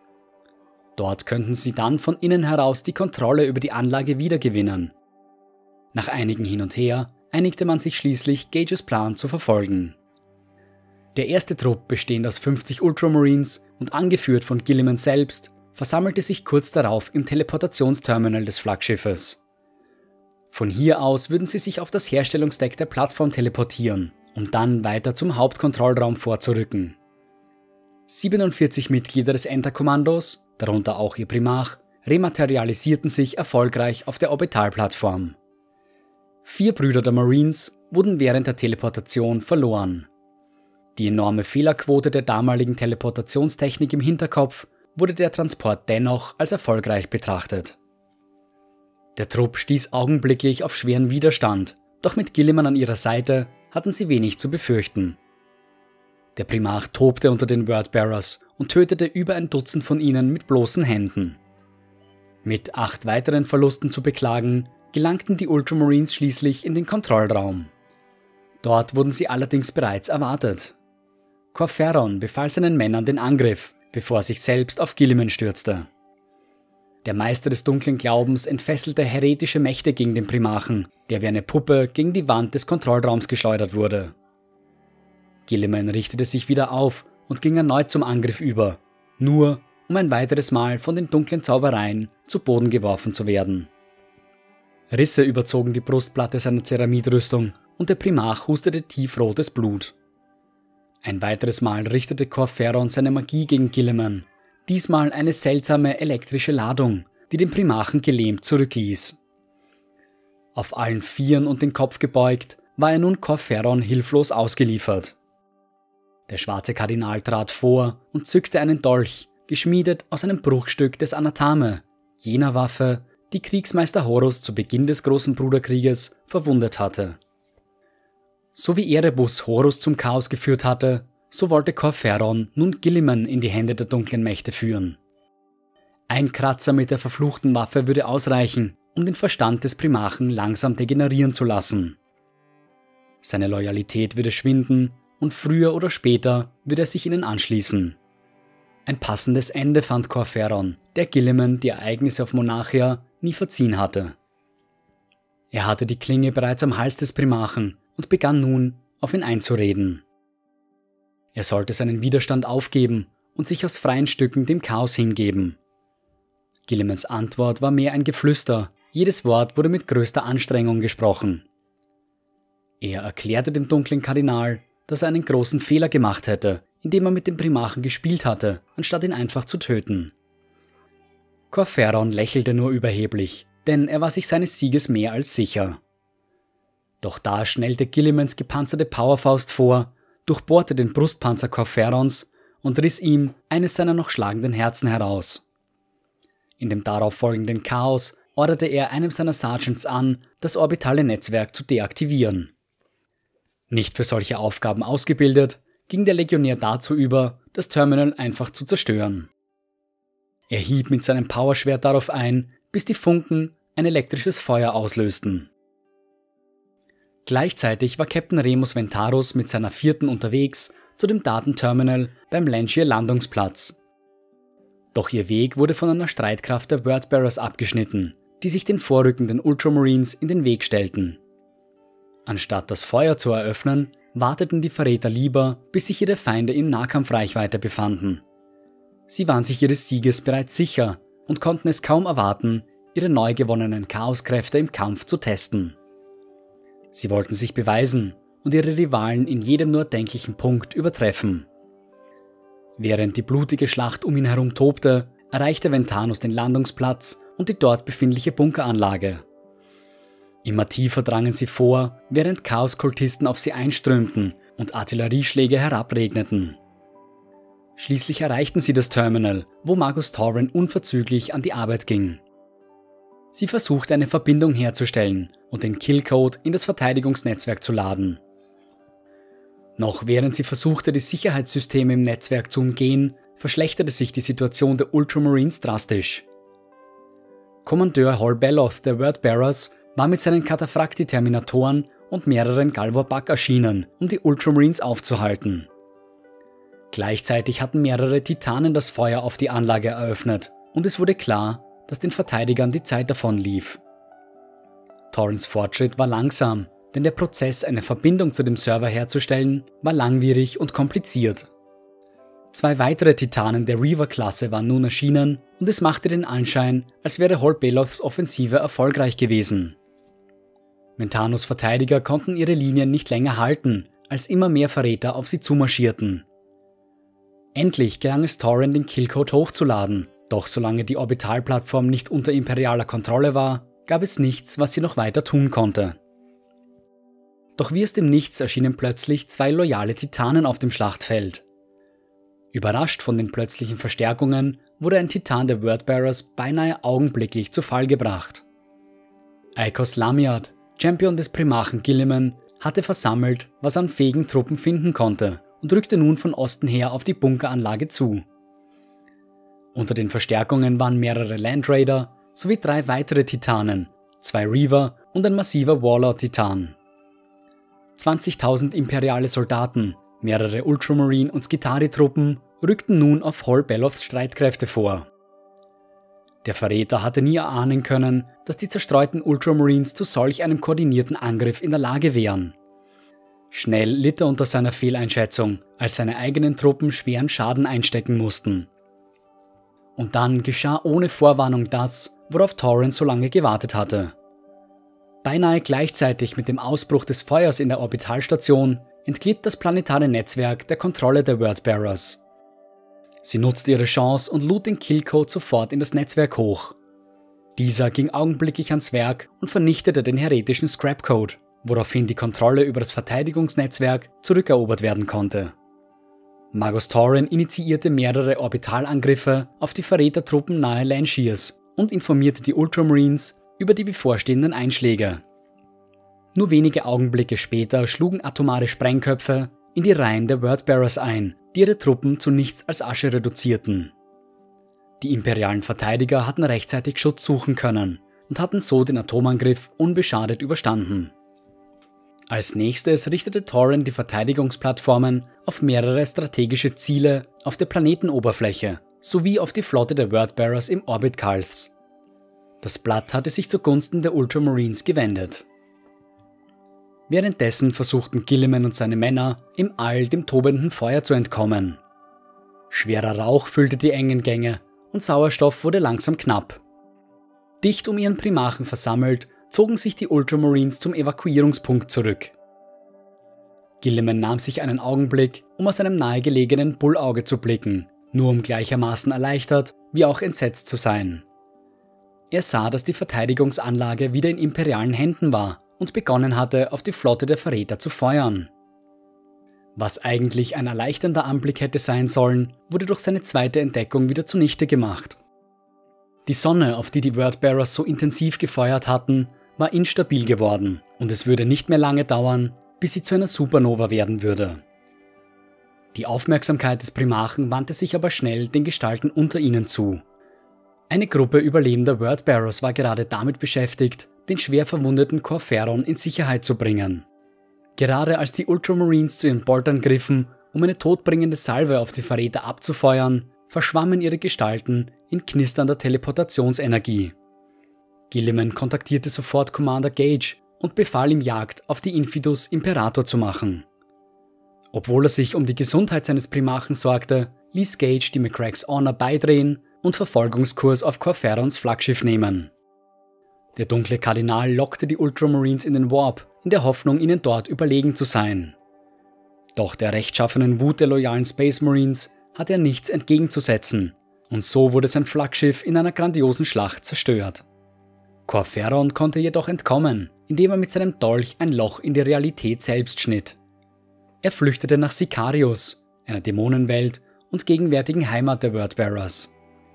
Dort könnten sie dann von innen heraus die Kontrolle über die Anlage wiedergewinnen. Nach einigen Hin und Her einigte man sich schließlich, Gages Plan zu verfolgen. Der erste Trupp, bestehend aus fünfzig Ultramarines und angeführt von Guilliman selbst, versammelte sich kurz darauf im Teleportationsterminal des Flaggschiffes. Von hier aus würden sie sich auf das Herstellungsdeck der Plattform teleportieren, um dann weiter zum Hauptkontrollraum vorzurücken. siebenundvierzig Mitglieder des Enter-Kommandos, darunter auch ihr Primarch, rematerialisierten sich erfolgreich auf der Orbitalplattform. Vier Brüder der Marines wurden während der Teleportation verloren. Die enorme Fehlerquote der damaligen Teleportationstechnik im Hinterkopf wurde der Transport dennoch als erfolgreich betrachtet. Der Trupp stieß augenblicklich auf schweren Widerstand, doch mit Guilliman an ihrer Seite hatten sie wenig zu befürchten. Der Primarch tobte unter den Wordbearers und tötete über ein Dutzend von ihnen mit bloßen Händen. Mit acht weiteren Verlusten zu beklagen, gelangten die Ultramarines schließlich in den Kontrollraum. Dort wurden sie allerdings bereits erwartet. Kor Phaeron befahl seinen Männern den Angriff, bevor er sich selbst auf Guilliman stürzte. Der Meister des dunklen Glaubens entfesselte heretische Mächte gegen den Primarchen, der wie eine Puppe gegen die Wand des Kontrollraums geschleudert wurde. Guilliman richtete sich wieder auf und ging erneut zum Angriff über, nur um ein weiteres Mal von den dunklen Zaubereien zu Boden geworfen zu werden. Risse überzogen die Brustplatte seiner Ceramidrüstung und der Primarch hustete tiefrotes Blut. Ein weiteres Mal richtete Kor Phaeron seine Magie gegen Guilliman, diesmal eine seltsame elektrische Ladung, die den Primarchen gelähmt zurückließ. Auf allen Vieren und den Kopf gebeugt, war er nun Kor Phaeron hilflos ausgeliefert. Der schwarze Kardinal trat vor und zückte einen Dolch, geschmiedet aus einem Bruchstück des Anathame, jener Waffe, die Kriegsmeister Horus zu Beginn des Großen Bruderkrieges verwundet hatte. So wie Erebus Horus zum Chaos geführt hatte, so wollte Kor Phaeron nun Guilliman in die Hände der dunklen Mächte führen. Ein Kratzer mit der verfluchten Waffe würde ausreichen, um den Verstand des Primarchen langsam degenerieren zu lassen. Seine Loyalität würde schwinden und früher oder später würde er sich ihnen anschließen. Ein passendes Ende fand Kor Phaeron, der Guilliman die Ereignisse auf Monarchia nie verziehen hatte. Er hatte die Klinge bereits am Hals des Primarchen und begann nun, auf ihn einzureden. Er sollte seinen Widerstand aufgeben und sich aus freien Stücken dem Chaos hingeben. Guillimans Antwort war mehr ein Geflüster, jedes Wort wurde mit größter Anstrengung gesprochen. Er erklärte dem dunklen Kardinal, dass er einen großen Fehler gemacht hätte, indem er mit dem Primarchen gespielt hatte, anstatt ihn einfach zu töten. Kor Phaeron lächelte nur überheblich, denn er war sich seines Sieges mehr als sicher. Doch da schnellte Guillimans gepanzerte Powerfaust vor, durchbohrte den Brustpanzer Kor Phaerons und riss ihm eines seiner noch schlagenden Herzen heraus. In dem darauf folgenden Chaos orderte er einem seiner Sergeants an, das orbitale Netzwerk zu deaktivieren. Nicht für solche Aufgaben ausgebildet, ging der Legionär dazu über, das Terminal einfach zu zerstören. Er hieb mit seinem Powerschwert darauf ein, bis die Funken ein elektrisches Feuer auslösten. Gleichzeitig war Captain Remus Ventarus mit seiner Vierten unterwegs zu dem Datenterminal beim Langier Landungsplatz. Doch ihr Weg wurde von einer Streitkraft der Wordbearers abgeschnitten, die sich den vorrückenden Ultramarines in den Weg stellten. Anstatt das Feuer zu eröffnen, warteten die Verräter lieber, bis sich ihre Feinde in Nahkampfreichweite befanden. Sie waren sich ihres Sieges bereits sicher und konnten es kaum erwarten, ihre neu gewonnenen Chaoskräfte im Kampf zu testen. Sie wollten sich beweisen und ihre Rivalen in jedem nur denklichen Punkt übertreffen. Während die blutige Schlacht um ihn herum tobte, erreichte Ventanos den Landungsplatz und die dort befindliche Bunkeranlage. Immer tiefer drangen sie vor, während Chaos-Kultisten auf sie einströmten und Artillerieschläge herabregneten. Schließlich erreichten sie das Terminal, wo Magus Tauren unverzüglich an die Arbeit ging. Sie versuchte eine Verbindung herzustellen und den Killcode in das Verteidigungsnetzwerk zu laden. Noch während sie versuchte, die Sicherheitssysteme im Netzwerk zu umgehen, verschlechterte sich die Situation der Ultramarines drastisch. Kommandeur Hall Belloth der Wordbearers war mit seinen Cataphracti-Terminatoren und mehreren Galvor Buck erschienen, um die Ultramarines aufzuhalten. Gleichzeitig hatten mehrere Titanen das Feuer auf die Anlage eröffnet und es wurde klar, dass den Verteidigern die Zeit davonlief. Taurens Fortschritt war langsam, denn der Prozess, eine Verbindung zu dem Server herzustellen, war langwierig und kompliziert. Zwei weitere Titanen der Reaver-Klasse waren nun erschienen und es machte den Anschein, als wäre Hall Belloths Offensive erfolgreich gewesen. Ventanos Verteidiger konnten ihre Linien nicht länger halten, als immer mehr Verräter auf sie zumarschierten. Endlich gelang es Tauren, den Killcode hochzuladen, doch solange die Orbitalplattform nicht unter imperialer Kontrolle war, gab es nichts, was sie noch weiter tun konnte. Doch wie aus dem Nichts erschienen plötzlich zwei loyale Titanen auf dem Schlachtfeld. Überrascht von den plötzlichen Verstärkungen wurde ein Titan der Wordbearers beinahe augenblicklich zu Fall gebracht. Eikos Lamiad, Champion des Primarchen Guilliman, hatte versammelt, was er an fähigen Truppen finden konnte und rückte nun von Osten her auf die Bunkeranlage zu. Unter den Verstärkungen waren mehrere Landraider sowie drei weitere Titanen, zwei Reaver und ein massiver Warlord-Titan. zwanzigtausend imperiale Soldaten, mehrere Ultramarine- und Skitarii-Truppen rückten nun auf Hall Belloths Streitkräfte vor. Der Verräter hatte nie erahnen können, dass die zerstreuten Ultramarines zu solch einem koordinierten Angriff in der Lage wären. Schnell litt er unter seiner Fehleinschätzung, als seine eigenen Truppen schweren Schaden einstecken mussten. Und dann geschah ohne Vorwarnung das, worauf Tauren so lange gewartet hatte. Beinahe gleichzeitig mit dem Ausbruch des Feuers in der Orbitalstation entglitt das planetare Netzwerk der Kontrolle der Wordbearers. Sie nutzte ihre Chance und lud den Killcode sofort in das Netzwerk hoch. Dieser ging augenblicklich ans Werk und vernichtete den heretischen Scrapcode, woraufhin die Kontrolle über das Verteidigungsnetzwerk zurückerobert werden konnte. Magus Tauren initiierte mehrere Orbitalangriffe auf die Verrätertruppen nahe Lanshears und informierte die Ultramarines über die bevorstehenden Einschläge. Nur wenige Augenblicke später schlugen atomare Sprengköpfe in die Reihen der Wordbearers ein, die ihre Truppen zu nichts als Asche reduzierten. Die imperialen Verteidiger hatten rechtzeitig Schutz suchen können und hatten so den Atomangriff unbeschadet überstanden. Als nächstes richtete Tauren die Verteidigungsplattformen auf mehrere strategische Ziele auf der Planetenoberfläche sowie auf die Flotte der Wordbearers im Orbit Calths. Das Blatt hatte sich zugunsten der Ultramarines gewendet. Währenddessen versuchten Guilliman und seine Männer im All dem tobenden Feuer zu entkommen. Schwerer Rauch füllte die engen Gänge und Sauerstoff wurde langsam knapp. Dicht um ihren Primarchen versammelt, zogen sich die Ultramarines zum Evakuierungspunkt zurück. Guilliman nahm sich einen Augenblick, um aus einem nahegelegenen Bullauge zu blicken, nur um gleichermaßen erleichtert wie auch entsetzt zu sein. Er sah, dass die Verteidigungsanlage wieder in imperialen Händen war und begonnen hatte, auf die Flotte der Verräter zu feuern. Was eigentlich ein erleichternder Anblick hätte sein sollen, wurde durch seine zweite Entdeckung wieder zunichte gemacht. Die Sonne, auf die die Wordbearers so intensiv gefeuert hatten, war instabil geworden und es würde nicht mehr lange dauern, bis sie zu einer Supernova werden würde. Die Aufmerksamkeit des Primarchen wandte sich aber schnell den Gestalten unter ihnen zu. Eine Gruppe überlebender Wordbearers war gerade damit beschäftigt, den schwer verwundeten Corferon in Sicherheit zu bringen. Gerade als die Ultramarines zu ihren Boltern griffen, um eine todbringende Salve auf die Verräter abzufeuern, verschwammen ihre Gestalten in knisternder Teleportationsenergie. Guilliman kontaktierte sofort Commander Gage und befahl ihm Jagd auf die Infidus Imperator zu machen. Obwohl er sich um die Gesundheit seines Primarchen sorgte, ließ Gage die Macragge's Honor beidrehen und Verfolgungskurs auf Corferons Flaggschiff nehmen. Der dunkle Kardinal lockte die Ultramarines in den Warp, in der Hoffnung, ihnen dort überlegen zu sein. Doch der rechtschaffenen Wut der loyalen Space Marines hatte er nichts entgegenzusetzen, und so wurde sein Flaggschiff in einer grandiosen Schlacht zerstört. Corferon konnte jedoch entkommen, indem er mit seinem Dolch ein Loch in die Realität selbst schnitt. Er flüchtete nach Sicarius, einer Dämonenwelt und gegenwärtigen Heimat der Wordbearers.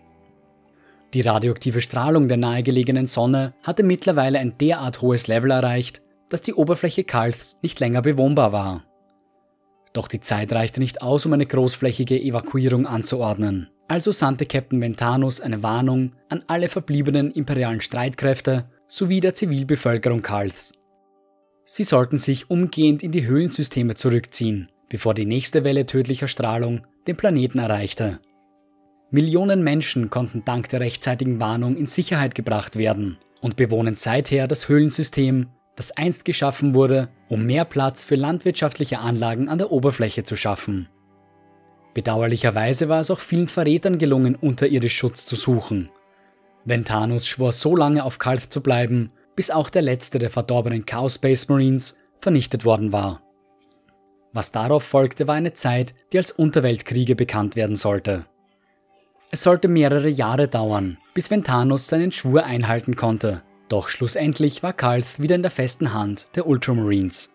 Die radioaktive Strahlung der nahegelegenen Sonne hatte mittlerweile ein derart hohes Level erreicht, dass die Oberfläche Kalths nicht länger bewohnbar war. Doch die Zeit reichte nicht aus, um eine großflächige Evakuierung anzuordnen. Also sandte Captain Ventanus eine Warnung an alle verbliebenen imperialen Streitkräfte sowie der Zivilbevölkerung Kalths. Sie sollten sich umgehend in die Höhlensysteme zurückziehen, bevor die nächste Welle tödlicher Strahlung den Planeten erreichte. Millionen Menschen konnten dank der rechtzeitigen Warnung in Sicherheit gebracht werden und bewohnen seither das Höhlensystem, das einst geschaffen wurde, um mehr Platz für landwirtschaftliche Anlagen an der Oberfläche zu schaffen. Bedauerlicherweise war es auch vielen Verrätern gelungen, unterirdisch Schutz zu suchen. Ventanus schwor so lange auf Kalth zu bleiben, bis auch der letzte der verdorbenen Chaos Space Marines vernichtet worden war. Was darauf folgte, war eine Zeit, die als Unterweltkriege bekannt werden sollte. Es sollte mehrere Jahre dauern, bis Ventanus seinen Schwur einhalten konnte, doch schlussendlich war Kalth wieder in der festen Hand der Ultramarines.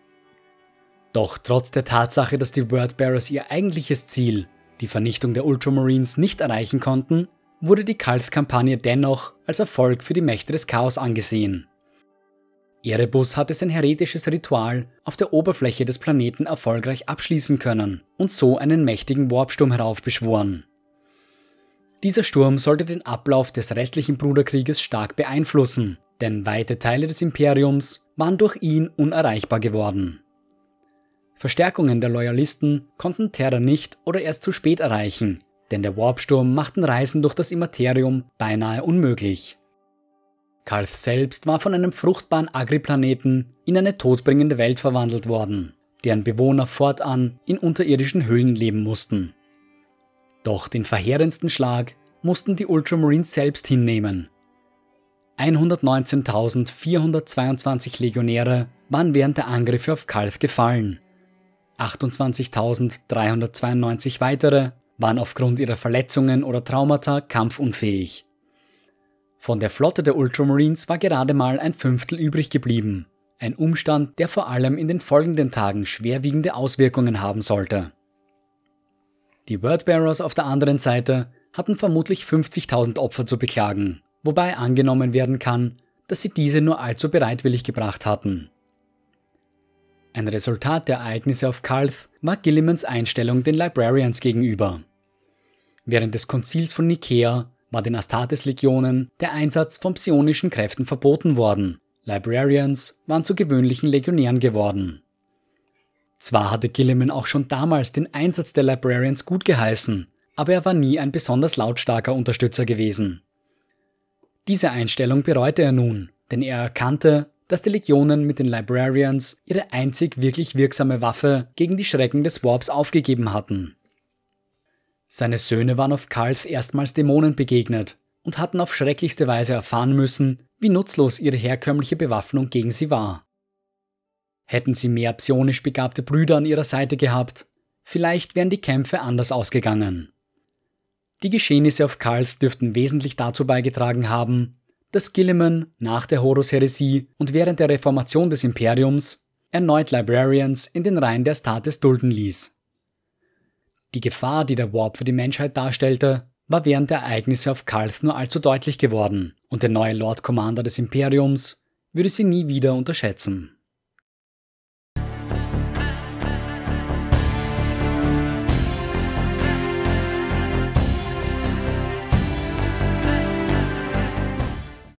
Doch trotz der Tatsache, dass die Wordbearers ihr eigentliches Ziel, die Vernichtung der Ultramarines, nicht erreichen konnten, wurde die Kalth-Kampagne dennoch als Erfolg für die Mächte des Chaos angesehen. Erebus hatte sein heretisches Ritual auf der Oberfläche des Planeten erfolgreich abschließen können und so einen mächtigen Warpsturm heraufbeschworen. Dieser Sturm sollte den Ablauf des restlichen Bruderkrieges stark beeinflussen, denn weite Teile des Imperiums waren durch ihn unerreichbar geworden. Verstärkungen der Loyalisten konnten Terra nicht oder erst zu spät erreichen, denn der Warpsturm machten Reisen durch das Immaterium beinahe unmöglich. Kalth selbst war von einem fruchtbaren Agriplaneten in eine todbringende Welt verwandelt worden, deren Bewohner fortan in unterirdischen Höhlen leben mussten. Doch den verheerendsten Schlag mussten die Ultramarines selbst hinnehmen. hundertneunzehntausendvierhundertzweiundzwanzig Legionäre waren während der Angriffe auf Kalth gefallen. achtundzwanzigtausenddreihundertzweiundneunzig weitere waren aufgrund ihrer Verletzungen oder Traumata kampfunfähig. Von der Flotte der Ultramarines war gerade mal ein Fünftel übrig geblieben, ein Umstand, der vor allem in den folgenden Tagen schwerwiegende Auswirkungen haben sollte. Die Wordbearers auf der anderen Seite hatten vermutlich fünfzigtausend Opfer zu beklagen, wobei angenommen werden kann, dass sie diese nur allzu bereitwillig gebracht hatten. Ein Resultat der Ereignisse auf Kalth war Guillimans Einstellung den Librarians gegenüber. Während des Konzils von Nicaea war den Astartes-Legionen der Einsatz von psionischen Kräften verboten worden. Librarians waren zu gewöhnlichen Legionären geworden. Zwar hatte Guilliman auch schon damals den Einsatz der Librarians gut geheißen, aber er war nie ein besonders lautstarker Unterstützer gewesen. Diese Einstellung bereute er nun, denn er erkannte, dass die Legionen mit den Librarians ihre einzig wirklich wirksame Waffe gegen die Schrecken des Warps aufgegeben hatten. Seine Söhne waren auf Kalth erstmals Dämonen begegnet und hatten auf schrecklichste Weise erfahren müssen, wie nutzlos ihre herkömmliche Bewaffnung gegen sie war. Hätten sie mehr psionisch begabte Brüder an ihrer Seite gehabt, vielleicht wären die Kämpfe anders ausgegangen. Die Geschehnisse auf Kalth dürften wesentlich dazu beigetragen haben, dass Guilliman nach der Horus-Häresie und während der Reformation des Imperiums erneut Librarians in den Reihen der Astartes dulden ließ. Die Gefahr, die der Warp für die Menschheit darstellte, war während der Ereignisse auf Kalth nur allzu deutlich geworden und der neue Lord Commander des Imperiums würde sie nie wieder unterschätzen.